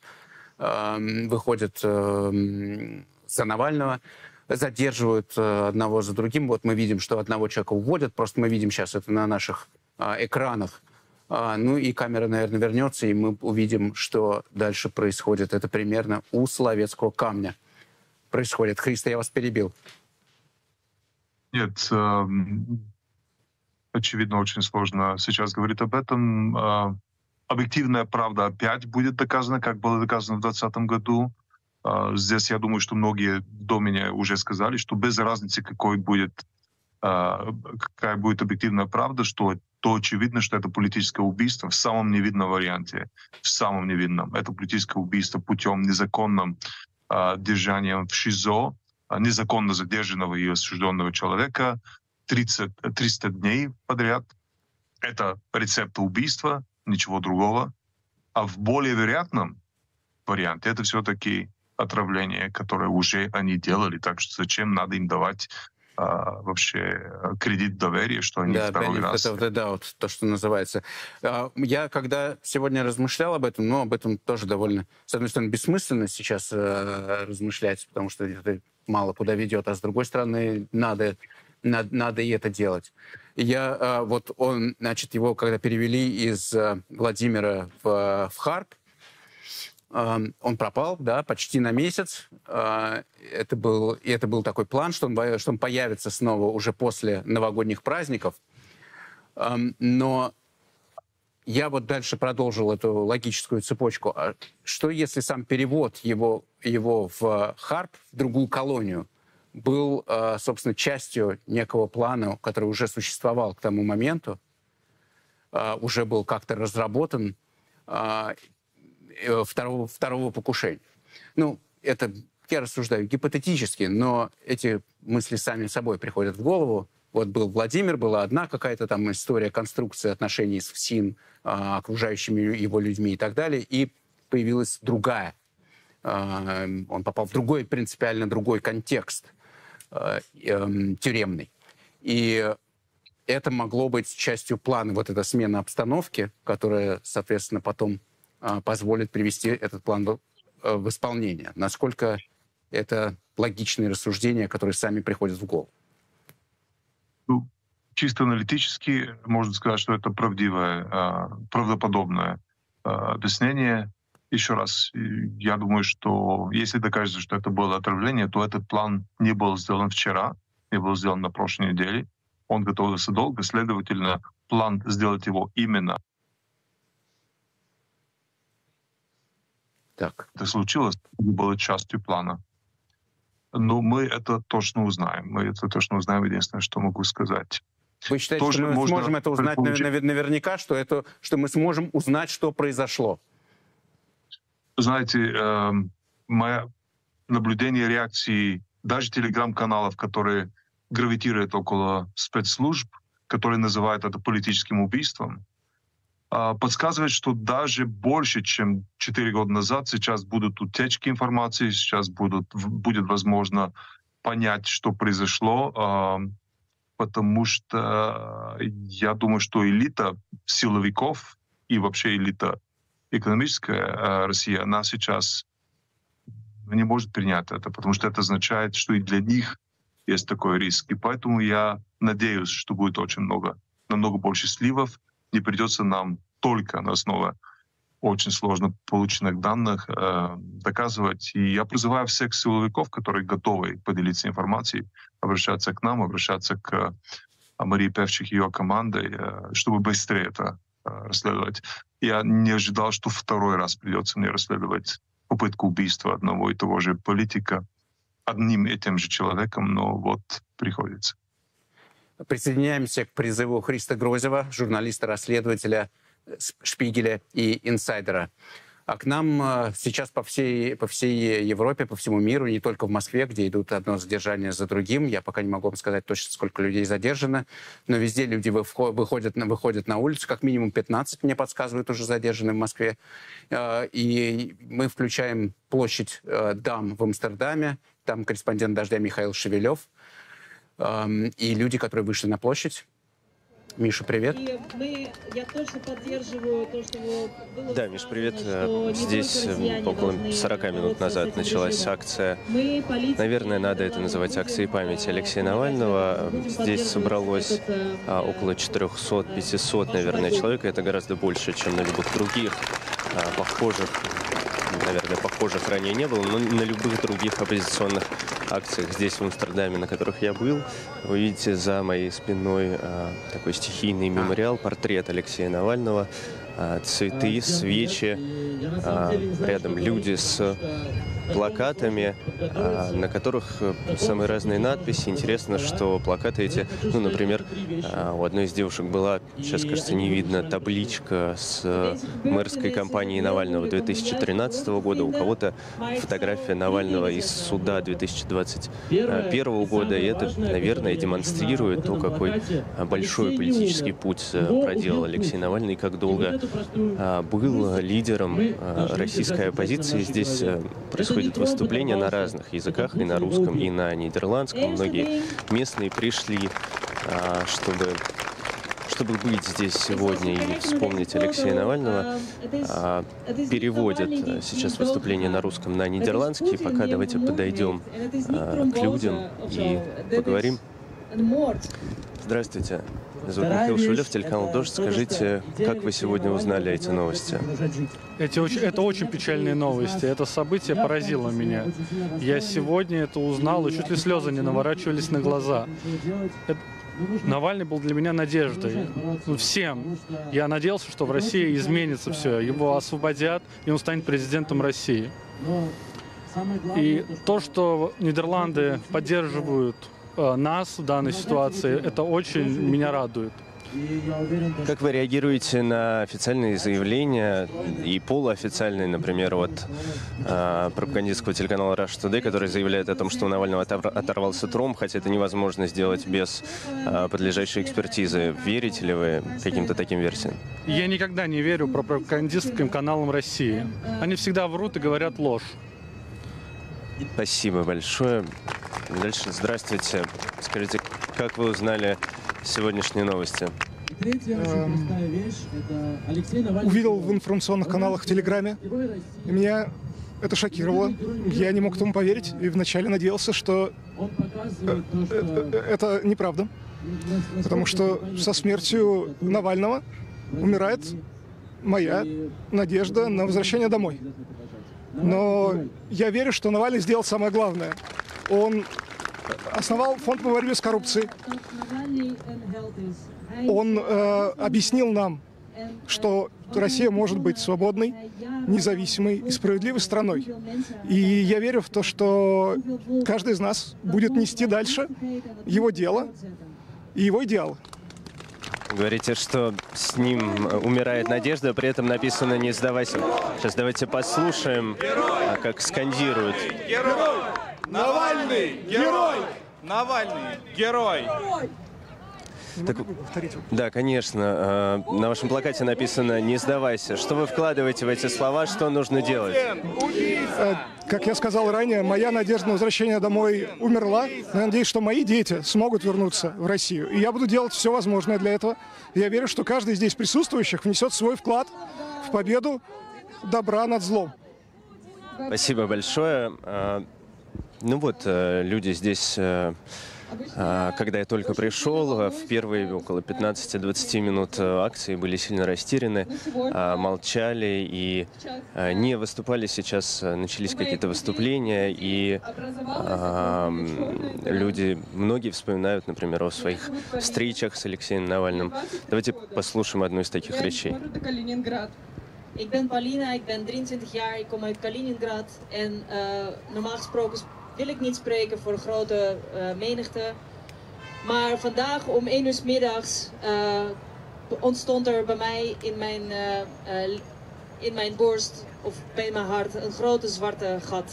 за Навального, задерживают одного за другим. Вот мы видим, что одного человека уводят, просто мы видим сейчас это на наших экранах. И камера, наверное, вернется, и мы увидим, что дальше происходит. Это примерно у Соловецкого камня происходит. Христо, я вас перебил. Нет, очевидно, очень сложно сейчас говорить об этом. Объективная правда опять будет доказана, как было доказано в 2020 году. Здесь, я думаю, что многие до меня уже сказали, что без разницы, какая будет объективная правда, что то очевидно, что это политическое убийство в самом невинном варианте. В самом невинном. Это политическое убийство путем незаконным держания в ШИЗО, незаконно задержанного и осужденного человека 300 дней подряд. Это рецепт убийства, ничего другого. А в более вероятном варианте это все-таки отравление, которое уже они делали. Так что зачем надо им давать вообще кредит доверия, что они второй раз... Вот то, что называется. Я когда сегодня размышлял об этом, об этом тоже довольно, с одной стороны, бессмысленно сейчас размышлять, потому что это мало куда ведет, а с другой стороны, надо и это делать. Его когда перевели из Владимира в Харп, он пропал, почти на месяц. Это был такой план, что он появится снова уже после новогодних праздников. Но я дальше продолжил эту логическую цепочку. Что если сам перевод его в Харп, в другую колонию, был, собственно, частью некого плана, который уже существовал к тому моменту, уже был как-то разработан, второго покушения. Это я рассуждаю гипотетически, но эти мысли сами собой приходят в голову. Вот был Владимир, была одна какая-то там история конструкции отношений с ФСИН, окружающими его людьми и так далее, и появилась другая. Он попал в принципиально другой контекст тюремный. И это могло быть частью плана, эта смена обстановки, которая, соответственно, потом позволит привести этот план в исполнение. Насколько это логичные рассуждения, которые сами приходят в голову? Чисто аналитически можно сказать, что это правдоподобное объяснение. Еще раз, я думаю, что если докажется, что это было отравление, то этот план не был сделан вчера, не был сделан на прошлой неделе. Он готовился долго, следовательно, план сделать его именно так. Это случилось, было частью плана. Но мы это точно узнаем. Мы это точно узнаем, единственное, что могу сказать. Вы считаете, Тоже что мы можно сможем это узнать наверняка, что мы сможем узнать, что произошло? Знаете, мое наблюдение реакции даже телеграм-каналов, которые гравитируют около спецслужб, которые называют это политическим убийством, подсказывает, что даже больше, чем 4 года назад, сейчас будут утечки информации, сейчас будет возможно понять, что произошло, потому что я думаю, что элита силовиков и вообще элита экономическая России, она сейчас не может принять это, потому что это означает, что и для них есть такой риск. И поэтому я надеюсь, что будет очень много, намного больше сливов, не придется нам только на основе очень сложно полученных данных доказывать. И я призываю всех силовиков, которые готовы поделиться информацией, обращаться к нам, обращаться к Марии Певчих и ее командой, чтобы быстрее это расследовать. Я не ожидал, что второй раз придется мне расследовать попытку убийства одного и того же политика одним и тем же человеком, но вот приходится. Присоединяемся к призыву Христа Грозева, журналиста-расследователя «Шпигеля» и «Инсайдера». А к нам сейчас по всей Европе, по всему миру, не только в Москве, где идут одно задержание за другим. Я пока не могу вам сказать точно, сколько людей задержано, но везде люди выходят на улицу. Как минимум 15, мне подсказывают, уже задержаны в Москве. И мы включаем площадь Дам в Амстердаме. Там корреспондент «Дождя» Михаил Шевелев. И люди, которые вышли на площадь. Миша, привет. Я точно поддерживаю то, что было... Да, Миш, привет. Здесь около 40 минут назад началась акция. Наверное, надо это называть акцией памяти Алексея Навального. Здесь собралось около 400-500, наверное, человек. Это гораздо больше, чем на любых других похожих ранее не было, но на любых других оппозиционных акциях здесь, в Амстердаме, на которых я был. Вы видите за моей спиной такой стихийный мемориал, портрет Алексея Навального, цветы, свечи, рядом люди с плакатами, на которых самые разные надписи. Интересно, что плакаты эти, например, у одной из девушек была, сейчас, кажется, не видно, табличка с мэрской кампанией Навального 2013 года, у кого-то фотография Навального из суда 2021 года, и это, наверное, демонстрирует то, какой большой политический путь проделал Алексей Навальный, и как долго был лидером российской оппозиции. Здесь происходит выступления на разных языках, и на русском, и на нидерландском. Многие местные пришли, чтобы быть здесь сегодня и вспомнить Алексея Навального. Переводят сейчас выступление на русском на нидерландский. Пока давайте подойдем к людям и поговорим. Здравствуйте. Зовут Михаил Шевелев, телеканал «Дождь». Скажите, как вы сегодня узнали эти новости? Это очень печальные новости. Это событие поразило меня. Я сегодня это узнал, и чуть ли слезы не наворачивались на глаза. Навальный был для меня надеждой. Всем. Я надеялся, что в России изменится все. Его освободят, и он станет президентом России. И то, что Нидерланды поддерживают нас в данной ситуации, это очень меня радует. Как вы реагируете на официальные заявления и полуофициальные, например, от пропагандистского телеканала Russia Today, который заявляет о том, что у Навального оторвался тромб, хотя это невозможно сделать без подлежащей экспертизы. Верите ли вы каким-то таким версиям? Я никогда не верю пропагандистским каналам России. Они всегда врут и говорят ложь. Спасибо большое. Дальше, здравствуйте. Скажите, как вы узнали сегодняшние новости? Увидел в информационных каналах в Телеграме. И меня это шокировало. Я не мог этому поверить. И вначале надеялся, что это неправда. Потому что со смертью Навального умирает моя надежда на возвращение домой. Но я верю, что Навальный сделал самое главное. Он основал фонд по борьбе с коррупцией. Он объяснил нам, что Россия может быть свободной, независимой и справедливой страной. И я верю в то, что каждый из нас будет нести дальше его дело и его идеалы. Говорите, что с ним умирает надежда, при этом написано «Не сдавайся». Сейчас давайте послушаем, как скандируют. Герой! Навальный! Герой! Навальный! Герой! Так, да, конечно. На вашем плакате написано «Не сдавайся». Что вы вкладываете в эти слова? Что нужно делать? Как я сказал ранее, моя надежда на возвращение домой умерла. Я надеюсь, что мои дети смогут вернуться в Россию. И я буду делать все возможное для этого. Я верю, что каждый здесь присутствующих внесет свой вклад в победу добра над злом. Спасибо большое. Ну вот, люди здесь... Когда я только пришел, в первые около 15-20 минут акции были сильно растеряны, молчали и не выступали. Сейчас начались какие-то выступления, и люди, многие вспоминают, например, о своих встречах с Алексеем Навальным. Давайте послушаем одну из таких речей. Ik ben Paulina, ik ben 23 jaar, ik kom uit Kaliningrad en normaal gesproken wil ik niet spreken voor grote menigte. Maar vandaag om 1 uur 's middags ontstond er bij mij in mijn borst of bij mijn hart een grote zwarte gat.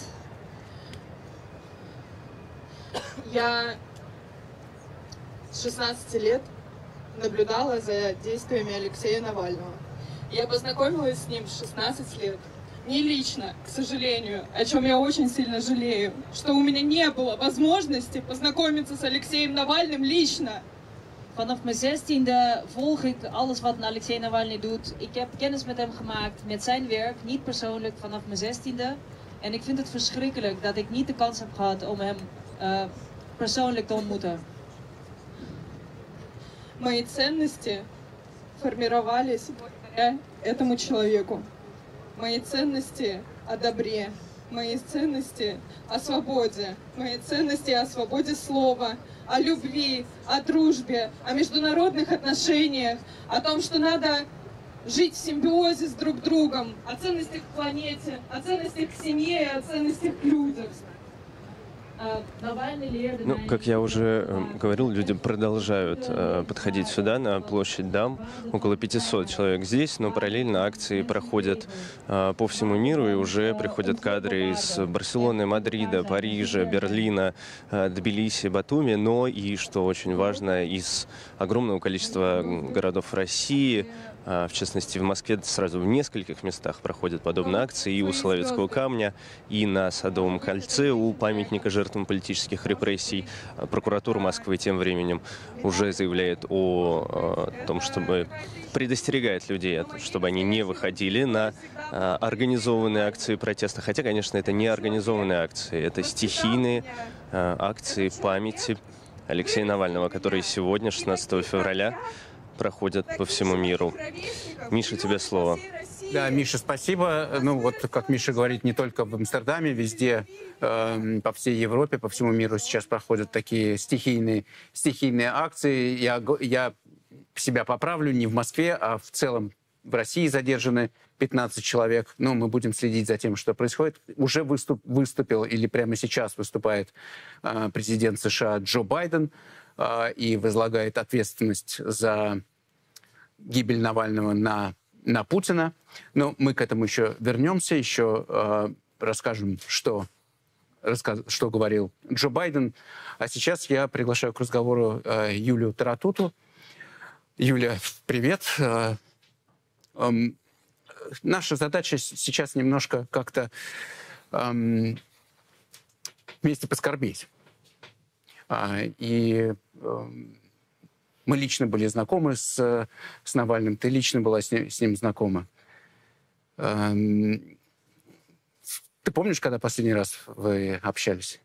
Я с 16 лет наблюдала за действиями Алексея Навального. Я познакомилась с ним в 16 лет. Не лично, к сожалению, о чем я очень сильно жалею, что у меня не было возможности познакомиться с Алексеем Навальным лично. Vanaf mijn 16e volg ik alles wat Alexei Navalny doet. Ik heb kennis met hem gemaakt, met zijn werk, niet persoonlijk vanaf mijn 16e. En ik vind het verschrikkelijk dat ik niet de kans heb gehad om hem persoonlijk te ontmoeten. Мои ценности формировались благодаря этому человеку. Мои ценности о добре, мои ценности о свободе, мои ценности о свободе слова, о любви, о дружбе, о международных отношениях, о том, что надо жить в симбиозе с друг другом, о ценностях к планете, о ценностях к семье и о ценностях к людям. Ну, как я уже говорил, люди продолжают подходить сюда, на площадь Дам. Около 500 человек здесь, но параллельно акции проходят по всему миру, и уже приходят кадры из Барселоны, Мадрида, Парижа, Берлина, Тбилиси, Батуми, но и, что очень важно, из огромного количества городов России. В частности, в Москве сразу в нескольких местах проходят подобные акции, и у Соловецкого камня, и на Садовом кольце, у памятника жертвам политических репрессий. Прокуратура Москвы тем временем уже заявляет о том, чтобы предостерегает людей, чтобы они не выходили на организованные акции протеста. Хотя, конечно, это не организованные акции, это стихийные акции памяти Алексея Навального, которые сегодня, 16 февраля, проходят по всему миру. Миша, тебе слово. Да, Миша, спасибо. Ну вот, как Миша говорит, не только в Амстердаме, везде, по всей Европе, по всему миру сейчас проходят такие стихийные акции. Я себя поправлю, не в Москве, а в целом в России задержаны 15 человек. Но мы будем следить за тем, что происходит. Уже выступил или прямо сейчас выступает президент США Джо Байден и возлагает ответственность за гибель Навального на Путина. Но мы к этому еще вернемся, еще расскажем, что говорил Джо Байден. А сейчас я приглашаю к разговору Юлию Таратуту. Юля, привет. Наша задача сейчас немножко как-то вместе поскорбеть. И мы лично были знакомы с Навальным. Ты лично была с ним знакома. Ты помнишь, когда последний раз вы общались?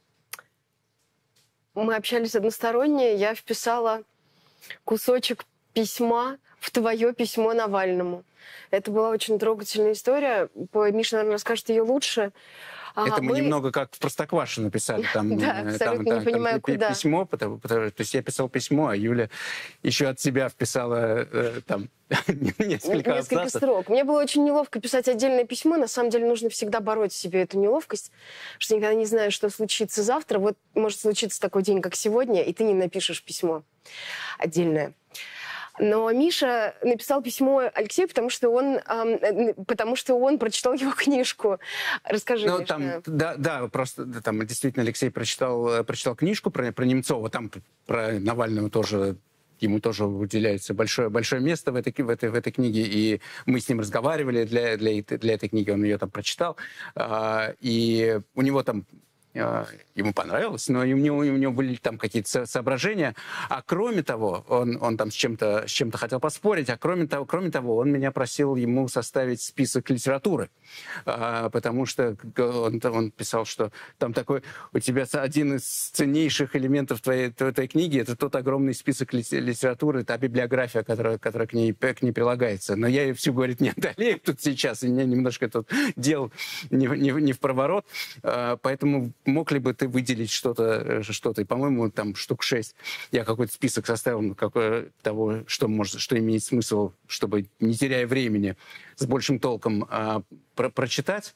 Мы общались односторонне. Я вписала кусочек письма в твое письмо Навальному. Это была очень трогательная история. Миша, наверное, расскажет ее лучше. Это мы немного как в Простоквашино написали. Там, да, абсолютно не понимаю, куда. Письмо, то есть я писал письмо, а Юля еще от себя вписала там несколько абзацев. Строк. Мне было очень неловко писать отдельное письмо. На самом деле нужно всегда бороть в себе эту неловкость, что никогда не знаешь, что случится завтра. Вот может случиться такой день, как сегодня, и ты не напишешь письмо отдельное. Но Миша написал письмо Алексею, потому что он прочитал его книжку. Расскажи, ну, Миша. Там, да, просто там действительно Алексей прочитал книжку про Немцова, там про Навального тоже. Ему тоже уделяется большое место в этой книге, и мы с ним разговаривали для этой книги, он ее там прочитал, и у него там ему понравилось, но у него были там какие-то соображения, а кроме того, он там с чем-то хотел поспорить, а кроме того, он меня просил ему составить список литературы, потому что он писал, что там такой, у тебя один из ценнейших элементов твоей книги, это тот огромный список литературы, та библиография, которая к ней прилагается. Но я ее всю, говорит, не одолею тут сейчас, и меня немножко тут дел не в проворот, поэтому мог ли бы ты выделить что-то, и, по-моему, там штук 6. Я какой-то список составил того, что имеет смысл, чтобы, не теряя времени, с большим толком прочитать.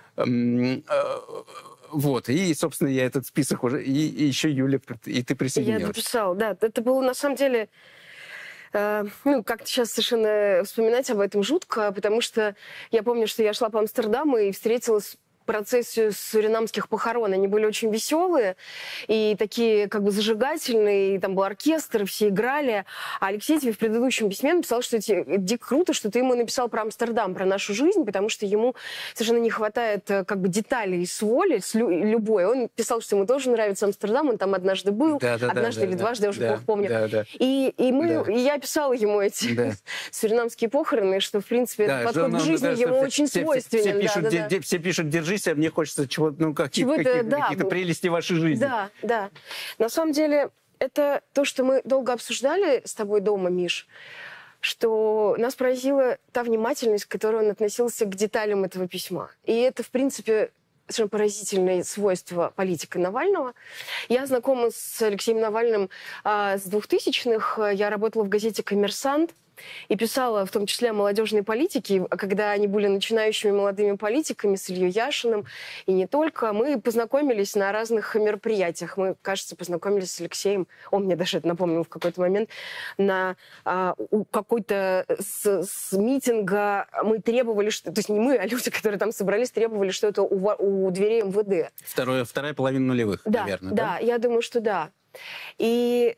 Вот, и, собственно, я этот список уже... И еще, Юля, и ты присоединилась. Я дописала, да. Это было, на самом деле... как-то сейчас совершенно вспоминать об этом жутко, потому что я помню, что я шла по Амстердаму и встретилась процессию суринамских похорон. Они были очень веселые и такие как бы зажигательные. И там был оркестр, и все играли. А Алексей тебе в предыдущем письме написал, что это дико круто, что ты ему написал про Амстердам, про нашу жизнь, потому что ему совершенно не хватает как бы деталей с воли, любой. Он писал, что ему тоже нравится Амстердам, он там однажды был, однажды или дважды, я уже плохо помню. И я писала ему эти суринамские похороны, что, в принципе, этот подход к жизни ему очень свойственен. Все пишут, держись, а мне хочется чего-то, какие-то прелести вашей жизни. Да. На самом деле, это то, что мы долго обсуждали с тобой дома, Миш, что нас поразила та внимательность, с которой он относился к деталям этого письма. И это, в принципе, совершенно поразительное свойство политика Навального. Я знакома с Алексеем Навальным с 2000-х. Я работала в газете «Коммерсант» и писала в том числе о молодежной политике. Когда они были начинающими молодыми политиками с Ильей Яшиным, и не только, мы познакомились на разных мероприятиях. Мы, кажется, познакомились с Алексеем, он мне даже это напомнил в какой-то момент, на какой-то с митинга мы требовали, что, то есть не мы, а люди, которые там собрались, требовали, что это у дверей МВД. Вторая половина нулевых, наверное. Да, я думаю, что да. И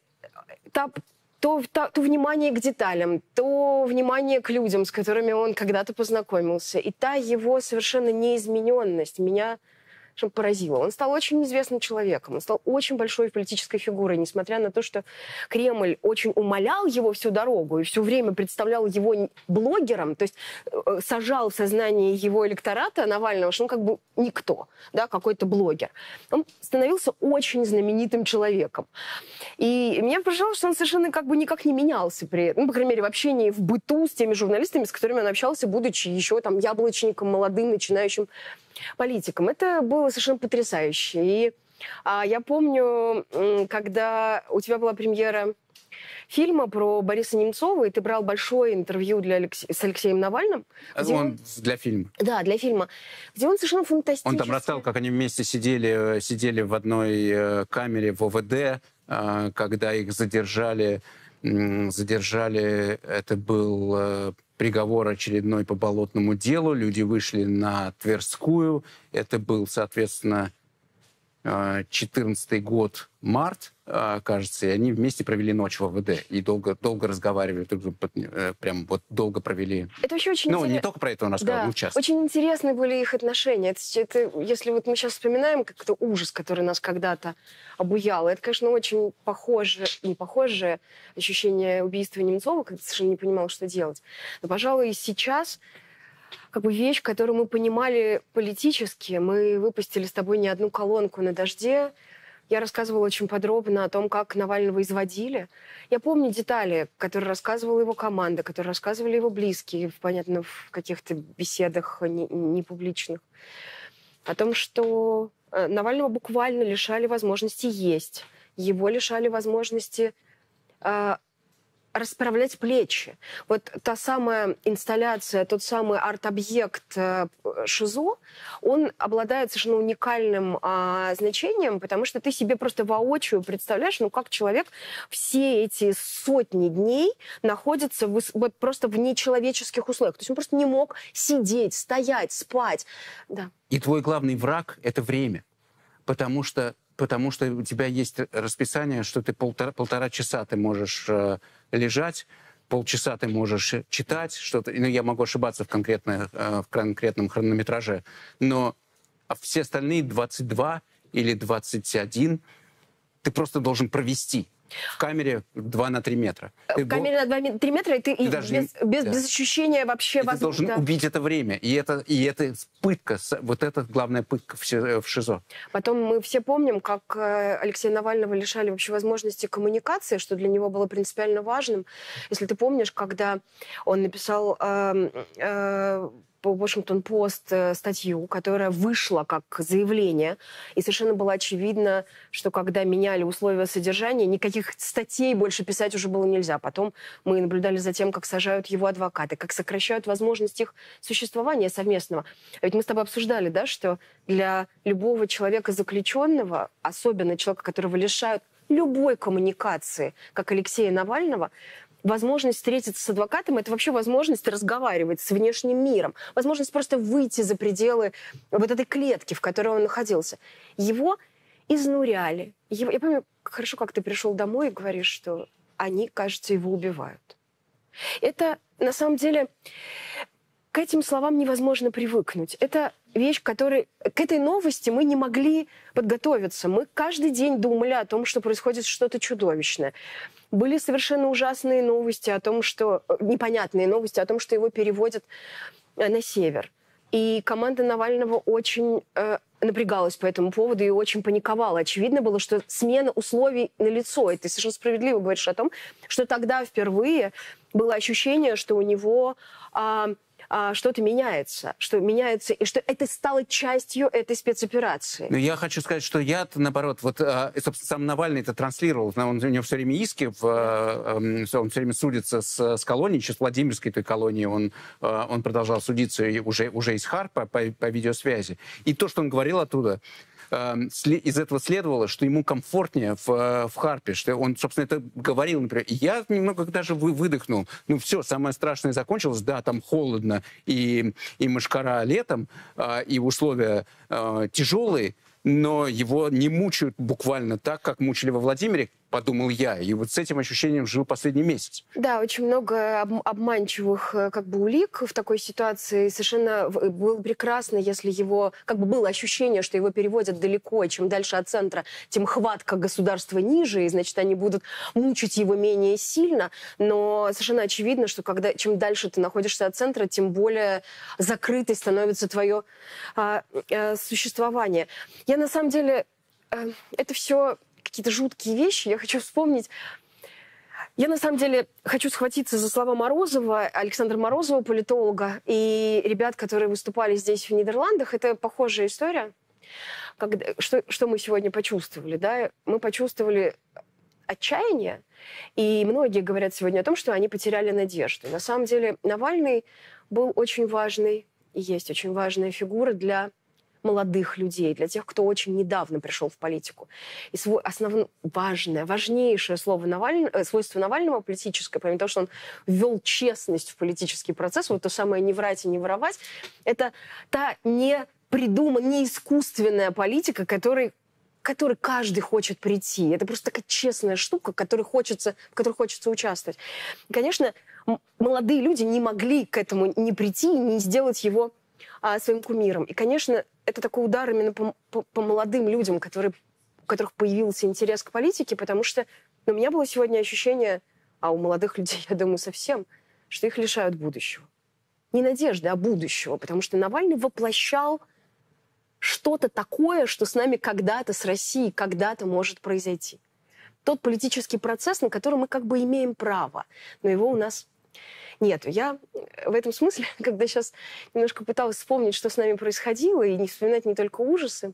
то внимание к деталям, то внимание к людям, с которыми он когда-то познакомился, и та его совершенно неизмененность меня поразила. Он стал очень известным человеком, он стал очень большой политической фигурой, несмотря на то, что Кремль очень умалял его всю дорогу и все время представлял его блогером, то есть сажал в сознание его электората Навального, что он как бы никто, да, какой-то блогер. Он становился очень знаменитым человеком. И меня поражало, что он совершенно как бы никак не менялся при этом, по крайней мере, в общении, в быту с теми журналистами, с которыми он общался, будучи еще там яблочником, молодым, начинающим политиком. Это было совершенно потрясающе. И я помню, когда у тебя была премьера фильма про Бориса Немцова, и ты брал большое интервью с Алексеем Навальным. Для фильма. Да, для фильма. Где он совершенно фантастически... Он там рассказал, как они вместе сидели в одной камере в ОВД, когда их задержали. Это был приговор очередной по болотному делу. Люди вышли на Тверскую. Это был, соответственно, 14-й год, март, кажется, и они вместе провели ночь в ОВД и долго разговаривали, прям вот долго провели. Это вообще очень интересно. Не только про это он рассказал, но часто. Очень интересны были их отношения. Это, если вот мы сейчас вспоминаем как-то ужас, который нас когда-то обуял, это, конечно, очень похожее ощущение убийства Немцова, когда ты совершенно не понимал, что делать. Но, пожалуй, сейчас как бы вещь, которую мы понимали политически. Мы выпустили с тобой не одну колонку на «Дожде», Я рассказывала очень подробно о том, как Навального изводили. Я помню детали, которые рассказывала его команда, которые рассказывали его близкие, понятно, в каких-то беседах непубличных. О том, что Навального буквально лишали возможности есть. Его лишали возможности расправлять плечи. Вот та самая инсталляция, тот самый арт-объект ШИЗО, он обладает совершенно уникальным значением, потому что ты себе просто воочию представляешь, ну, как человек все эти сотни дней находится вот просто в нечеловеческих условиях. То есть он просто не мог сидеть, стоять, спать. Да. И твой главный враг — это время. Потому что у тебя есть расписание, что ты полтора часа ты можешь лежать, полчаса ты можешь читать что-то. Ну, я могу ошибаться в конкретном хронометраже, но все остальные 22 или 21 ты просто должен провести в камере 2 на 3 метра. В камере на 2-3 метра, и ты без ощущения вообще... Ты должен убить это время. И это пытка, вот это главная пытка в ШИЗО. Потом мы все помним, как Алексея Навального лишали вообще возможности коммуникации, что для него было принципиально важным. Если ты помнишь, когда он написал Washington-Post статью, которая вышла как заявление, и совершенно было очевидно, что когда меняли условия содержания, никаких статей больше писать уже было нельзя. Потом мы наблюдали за тем, как сажают его адвокаты, как сокращают возможность их существования совместного. А ведь мы с тобой обсуждали, да, что для любого человека заключенного, особенно человека, которого лишают любой коммуникации, как Алексея Навального, возможность встретиться с адвокатом — это вообще возможность разговаривать с внешним миром, возможность просто выйти за пределы вот этой клетки, в которой он находился. Его изнуряли. Я помню хорошо, как ты пришел домой и говоришь, что они, кажется, его убивают. Это, на самом деле, к этим словам невозможно привыкнуть. Это вещь, к этой новости мы не могли подготовиться. Мы каждый день думали о том, что происходит что-то чудовищное. Были совершенно ужасные новости о том, что... непонятные новости о том, что его переводят на север. И команда Навального очень напрягалась по этому поводу и очень паниковала. Очевидно было, что смена условий налицо. И ты совершенно справедливо говоришь о том, что тогда впервые было ощущение, что у него... что-то меняется, и что это стало частью этой спецоперации. Но я хочу сказать, что я-то, наоборот, собственно, сам Навальный это транслировал, у него все время иски, он все время судится с колонией, сейчас Владимирской той колонии он продолжал судиться уже из Харпа по видеосвязи. И то, что он говорил оттуда, из этого следовало, что ему комфортнее в Харпе, что он, собственно, это говорил, например. И я немного даже выдохнул. Ну все, самое страшное закончилось, да, там холодно и мошкара летом, и условия тяжелые, но его не мучают буквально так, как мучили во Владимире, подумал я. И вот с этим ощущением жил последний месяц. Да, очень много обманчивых улик в такой ситуации. Совершенно было прекрасно, если его... было ощущение, что его переводят далеко, и чем дальше от центра, тем хватка государства ниже, и, значит, они будут мучить его менее сильно. Но совершенно очевидно, что чем дальше ты находишься от центра, тем более закрытой становится твое существование. Я, на самом деле, это все... какие-то жуткие вещи. Я хочу вспомнить... Я, на самом деле, хочу схватиться за слова Морозова, Александра Морозова, политолога, и ребят, которые выступали здесь, в Нидерландах. Это похожая история. Что мы сегодня почувствовали? Да? Мы почувствовали отчаяние, и многие говорят сегодня о том, что они потеряли надежду. На самом деле, Навальный был очень важной, и есть очень важная фигура для молодых людей, для тех, кто очень недавно пришел в политику. И важнейшее свойство Навального политическое, помимо того, что он ввел честность в политический процесс, вот то самое «не врать и не воровать», это та не искусственная политика, к которой каждый хочет прийти. Это просто такая честная штука, в которой хочется участвовать. И, конечно, молодые люди не могли к этому не прийти и не сделать его своим кумиром. И, конечно, это такой удар именно по молодым людям, у которых появился интерес к политике, потому что у меня было сегодня ощущение, а у молодых людей, я думаю, совсем, что их лишают будущего. Не надежды, а будущего, потому что Навальный воплощал что-то такое, что с нами когда-то, с Россией, когда-то может произойти. Тот политический процесс, на который мы как бы имеем право, но его у нас нет. Я в этом смысле, когда сейчас немножко пыталась вспомнить, что с нами происходило, и не вспоминать не только ужасы,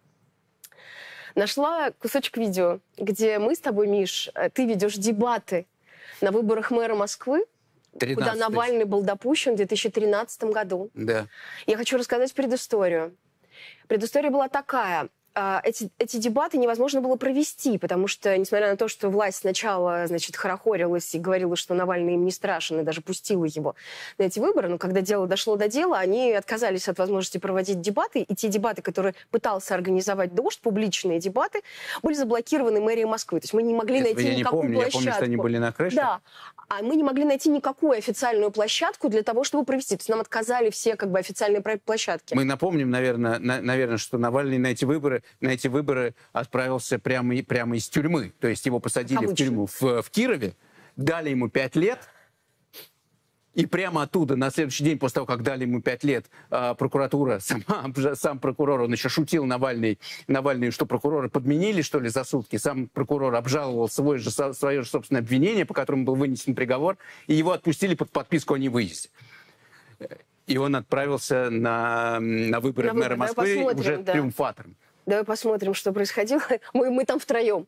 нашла кусочек видео, где мы с тобой, Миш, ты ведешь дебаты на выборах мэра Москвы, куда Навальный был допущен в 2013 году. Да. Я хочу рассказать предысторию. Предыстория была такая. Эти дебаты невозможно было провести, потому что, несмотря на то, что власть сначала, значит, хорохорилась и говорила, что Навальный им не страшен, и даже пустила его на эти выборы, но когда дело дошло до дела, они отказались от возможности проводить дебаты, и те дебаты, которые пытался организовать «Дождь», публичные дебаты, были заблокированы мэрией Москвы. То есть мы не могли найти никакую площадку. Я помню, что они были на крыше. Да. А мы не могли найти никакую официальную площадку для того, чтобы провести. То есть нам отказали все как бы официальные площадки. Мы напомним, наверное, что Навальный на эти выборы отправился прямо из тюрьмы. То есть его посадили в тюрьму в Кирове, дали ему 5 лет, и прямо оттуда, на следующий день после того, как дали ему 5 лет, прокуратура, сам прокурор, он еще шутил Навальный, что прокуроры подменили, что ли, за сутки. Сам прокурор обжаловал свое же собственное обвинение, по которому был вынесен приговор, и его отпустили под подписку о невыезде. И он отправился на выборы мэра Москвы уже триумфатором. Давай посмотрим, что происходило. Мы там втроем.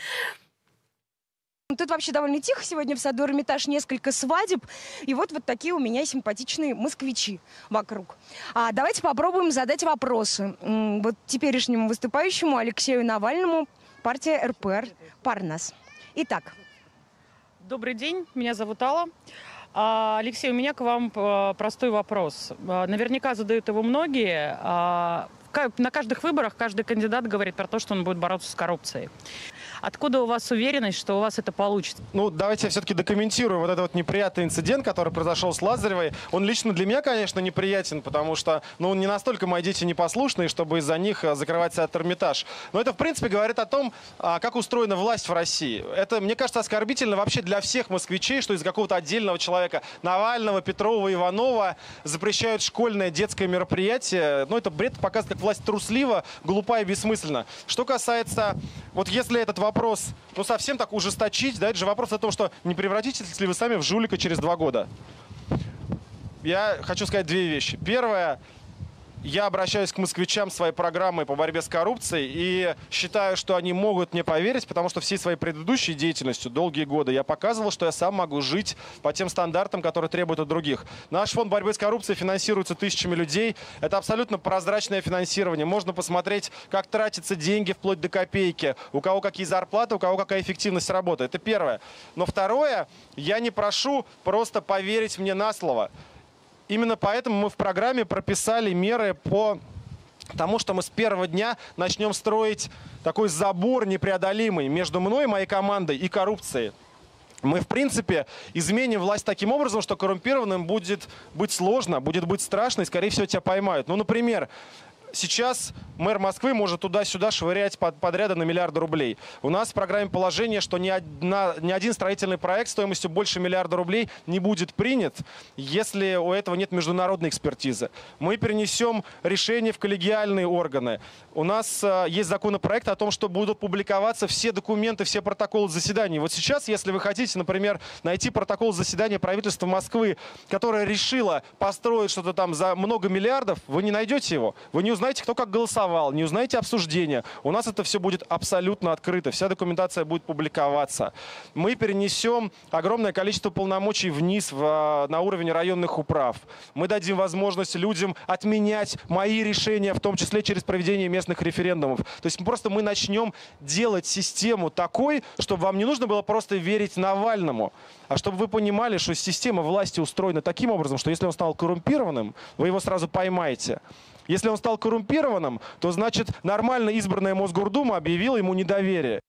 Тут вообще довольно тихо. Сегодня в саду Эрмитаж несколько свадеб. И вот такие у меня симпатичные москвичи вокруг. Давайте попробуем задать вопросы. Вот теперешнему выступающему Алексею Навальному, партия РПР «Парнас». Итак. Добрый день, меня зовут Алла. Алексей, у меня к вам простой вопрос. Наверняка задают его многие. На каждых выборах каждый кандидат говорит про то, что он будет бороться с коррупцией. Откуда у вас уверенность, что у вас это получится? Ну, давайте я все-таки докомментирую вот этот неприятный инцидент, который произошел с Лазаревой. Он лично для меня, конечно, неприятен, потому что, не настолько мои дети непослушные, чтобы из-за них закрывать сад Эрмитаж. Но это, в принципе, говорит о том, как устроена власть в России. Это, мне кажется, оскорбительно вообще для всех москвичей, что из какого-то отдельного человека, Навального, Петрова, Иванова, запрещают школьное детское мероприятие. Это бред, показывает, как власть труслива, глупа и бессмысленна. Что касается, если этот вопрос, совсем так ужесточить, это же вопрос о том, что не превратитесь ли вы сами в жулика через 2 года. Я хочу сказать 2 вещи. Первое. Я обращаюсь к москвичам своей программой по борьбе с коррупцией и считаю, что они могут мне поверить, потому что всей своей предыдущей деятельностью, долгие годы, я показывал, что я сам могу жить по тем стандартам, которые требуют от других. Наш фонд борьбы с коррупцией финансируется тысячами людей. Это абсолютно прозрачное финансирование. Можно посмотреть, как тратятся деньги вплоть до копейки, у кого какие зарплаты, у кого какая эффективность работы. Это первое. Но второе, я не прошу просто поверить мне на слово. Именно поэтому мы в программе прописали меры по тому, что мы с первого дня начнем строить такой забор непреодолимый между мной и моей командой и коррупцией. Мы, в принципе, изменим власть таким образом, что коррумпированным будет быть сложно, будет быть страшно и, скорее всего, тебя поймают. Например, сейчас мэр Москвы может туда-сюда швырять подряды на миллиарды рублей. У нас в программе положение, что ни один строительный проект стоимостью больше миллиарда рублей не будет принят, если у этого нет международной экспертизы. Мы перенесем решение в коллегиальные органы. У нас есть законопроект о том, что будут публиковаться все документы, все протоколы заседаний. Вот сейчас, если вы хотите, например, найти протокол заседания правительства Москвы, которое решило построить что-то там за много миллиардов, вы не найдете его. Вы не узнаете, кто как голосовал, не узнаете обсуждения. У нас это все будет абсолютно открыто. Вся документация будет публиковаться. Мы перенесем огромное количество полномочий вниз на уровень районных управ. Мы дадим возможность людям отменять мои решения, в том числе через проведение местных референдумов. То есть просто мы начнем делать систему такой, чтобы вам не нужно было просто верить Навальному, а чтобы вы понимали, что система власти устроена таким образом, что если он стал коррумпированным, вы его сразу поймаете. Если он стал коррумпированным, то, значит, нормально избранная Мосгордума объявила ему недоверие.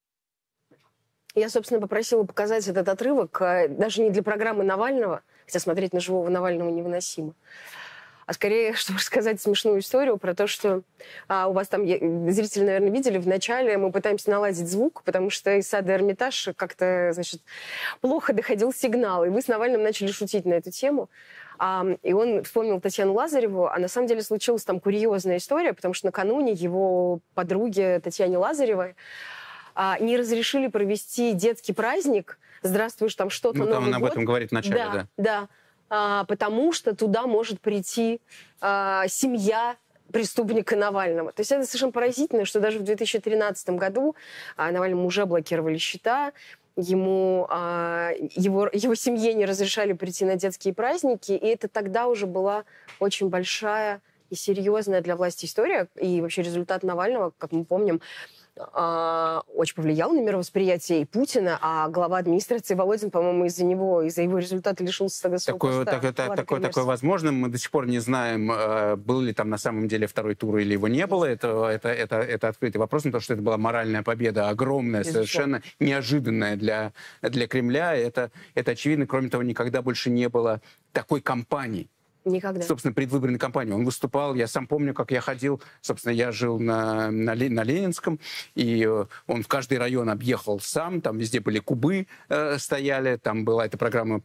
Я, собственно, попросила показать этот отрывок даже не для программы Навального, хотя смотреть на живого Навального невыносимо, а скорее, чтобы рассказать смешную историю про то, что у вас там, зрители, наверное, видели, в начале мы пытаемся наладить звук, потому что из сада Эрмитаж как-то, значит, плохо доходил сигнал, и вы с Навальным начали шутить на эту тему. И он вспомнил Татьяну Лазареву, а на самом деле случилась там курьезная история, потому что накануне его подруге Татьяне Лазаревой не разрешили провести детский праздник «Здравствуешь, там что-то, Ну, там Новый он об год». этом говорит в начале, да. Да, потому что туда может прийти семья преступника Навального. То есть это совершенно поразительно, что даже в 2013 году Навальному уже блокировали счета, его семье не разрешали прийти на детские праздники, и это тогда уже была очень большая и серьезная для власти история, и вообще результат Навального, как мы помним, очень повлиял на мировосприятие и Путина, а глава администрации Володин, по-моему, из-за его результата лишился тогда своего поста. Такое возможно. Мы до сих пор не знаем, был ли там на самом деле второй тур или его не было. Это открытый вопрос, потому что это была моральная победа, огромная, совершенно неожиданная для Кремля. Это очевидно. Кроме того, никогда больше не было такой кампании. Никогда. Собственно, предвыборной кампании. Он выступал, я сам помню, как я ходил, собственно, я жил на Ленинском, и он в каждый район объехал сам, там везде были кубы стояли, там была эта программа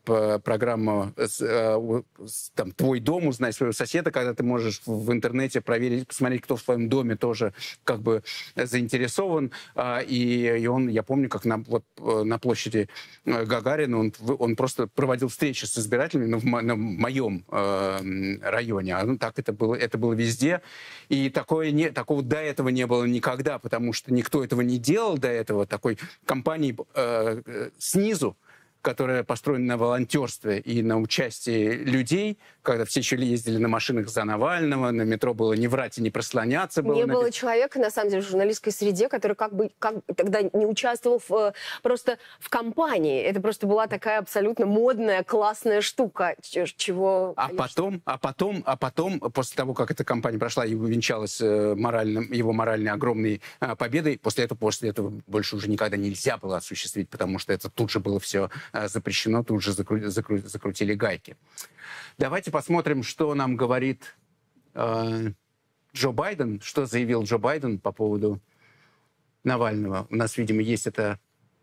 там, «Твой дом», «Узнай своего соседа», когда ты можешь в интернете проверить, посмотреть, кто в твоем доме тоже как бы заинтересован. И он, я помню, как на площади Гагарина он просто проводил встречи с избирателями, на моем районе. Так это было везде. И такого до этого не было никогда, потому что никто этого не делал до этого. Такой кампании снизу, которая построена на волонтерстве и на участии людей, когда все еще ездили на машинах за Навального, на метро было не врать и не прослоняться. Не было человека, на самом деле, в журналистской среде, который как тогда не участвовал просто в кампании. Это просто была такая абсолютно модная, классная штука, чего... А потом, после того, как эта кампания прошла и увенчалась его моральной огромной победой, после этого больше уже никогда нельзя было осуществить, потому что это тут же было все запрещено, тут же закрутили гайки. Давайте посмотрим, что нам говорит Джо Байден, что заявил Джо Байден по поводу Навального. У нас, видимо, есть это...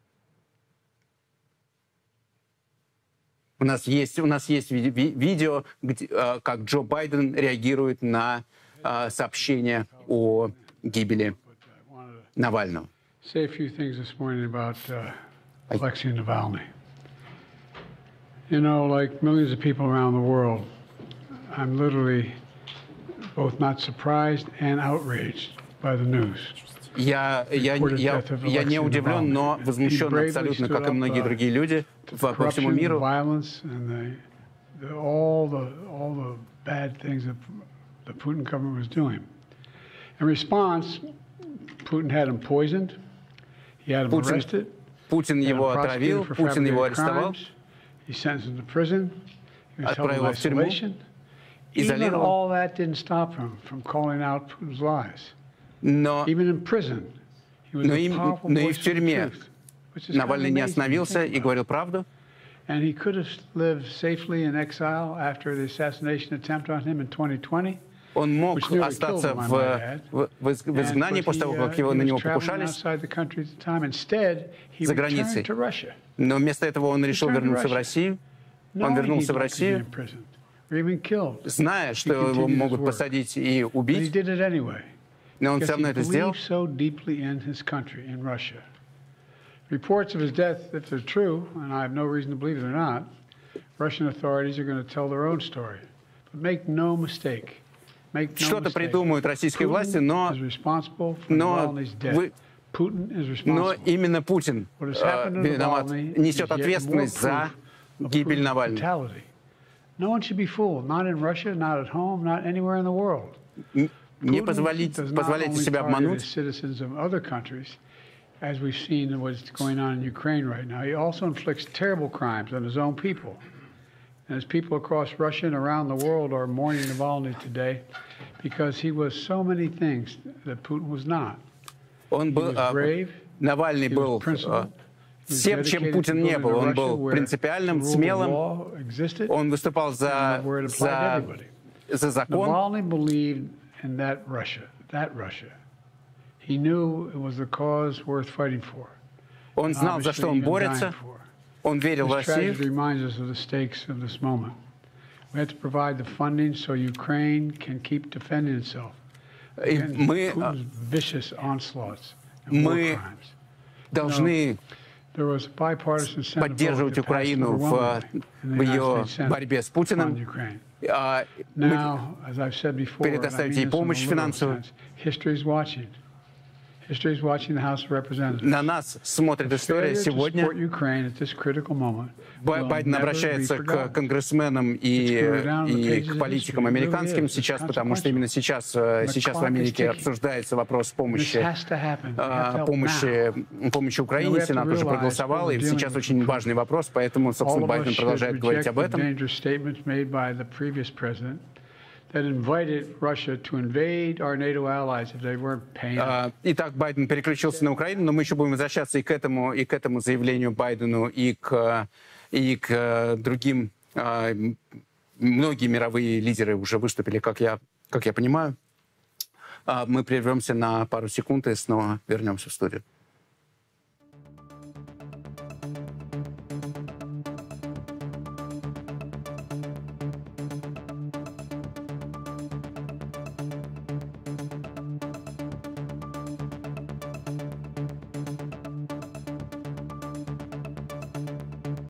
У нас есть видео, как Джо Байден реагирует на сообщение о гибели Навального. Alexei Navalny. You know, like millions of people around the world, I'm literally both not surprised and outraged by the news. Я не удивлен, но возмущен абсолютно, как и многие другие люди по всему миру. All the bad things that the Putin government was doing. In response, Putin had him poisoned. He had him arrested. Путин его отравил, Путин его арестовал, отправил в тюрьму, изолировал. Но и в тюрьме Навальный не остановился и говорил правду. Он мог остаться в изгнании после того, как на него покушались за границей. Но вместо этого он решил вернуться в Россию. Он вернулся в Россию, зная, что его могут посадить и убить. Но он все равно это сделал. Reports of his death, if they're true, and I have no reason to believe they're not, Russian authorities are going to tell their own story. But make no mistake. Что-то придумают российские власти, но именно Путин виноват, несет ответственность за гибель Навального. Не позволяйте себя обмануть. As we've seen what's going on in Ukraine right now, he also inflicts terrible crimes on his own people. And as people across Russia and around the world are mourning Navalny today because he was so many things that Putin was not. Навальный был всем, чем Путин не был. Он был принципиальным, смелым. Он выступал за закон. Navalny believed in that Russia. He knew it was a cause worth fighting for. Он знал, за что он борется. Он верил в Россию. We have to provide the funding so Ukraine can keep defending itself against Putin's vicious onslaughts and war crimes. Должны поддерживать Украину в ее борьбе с Путиным. Предоставить ей помощь финансовую. На нас смотрит история сегодня. Байден обращается к конгрессменам и к политикам американским сейчас, потому что именно сейчас в Америке обсуждается вопрос помощи Украине. Сенат уже проголосовал, и сейчас очень важный вопрос, поэтому, собственно, Байден продолжает говорить об этом. Итак, Байден переключился на Украину, но мы еще будем возвращаться и к этому заявлению Байдену, и к другим. Многие мировые лидеры уже выступили, как я понимаю. Мы прервемся на пару секунд и снова вернемся в студию.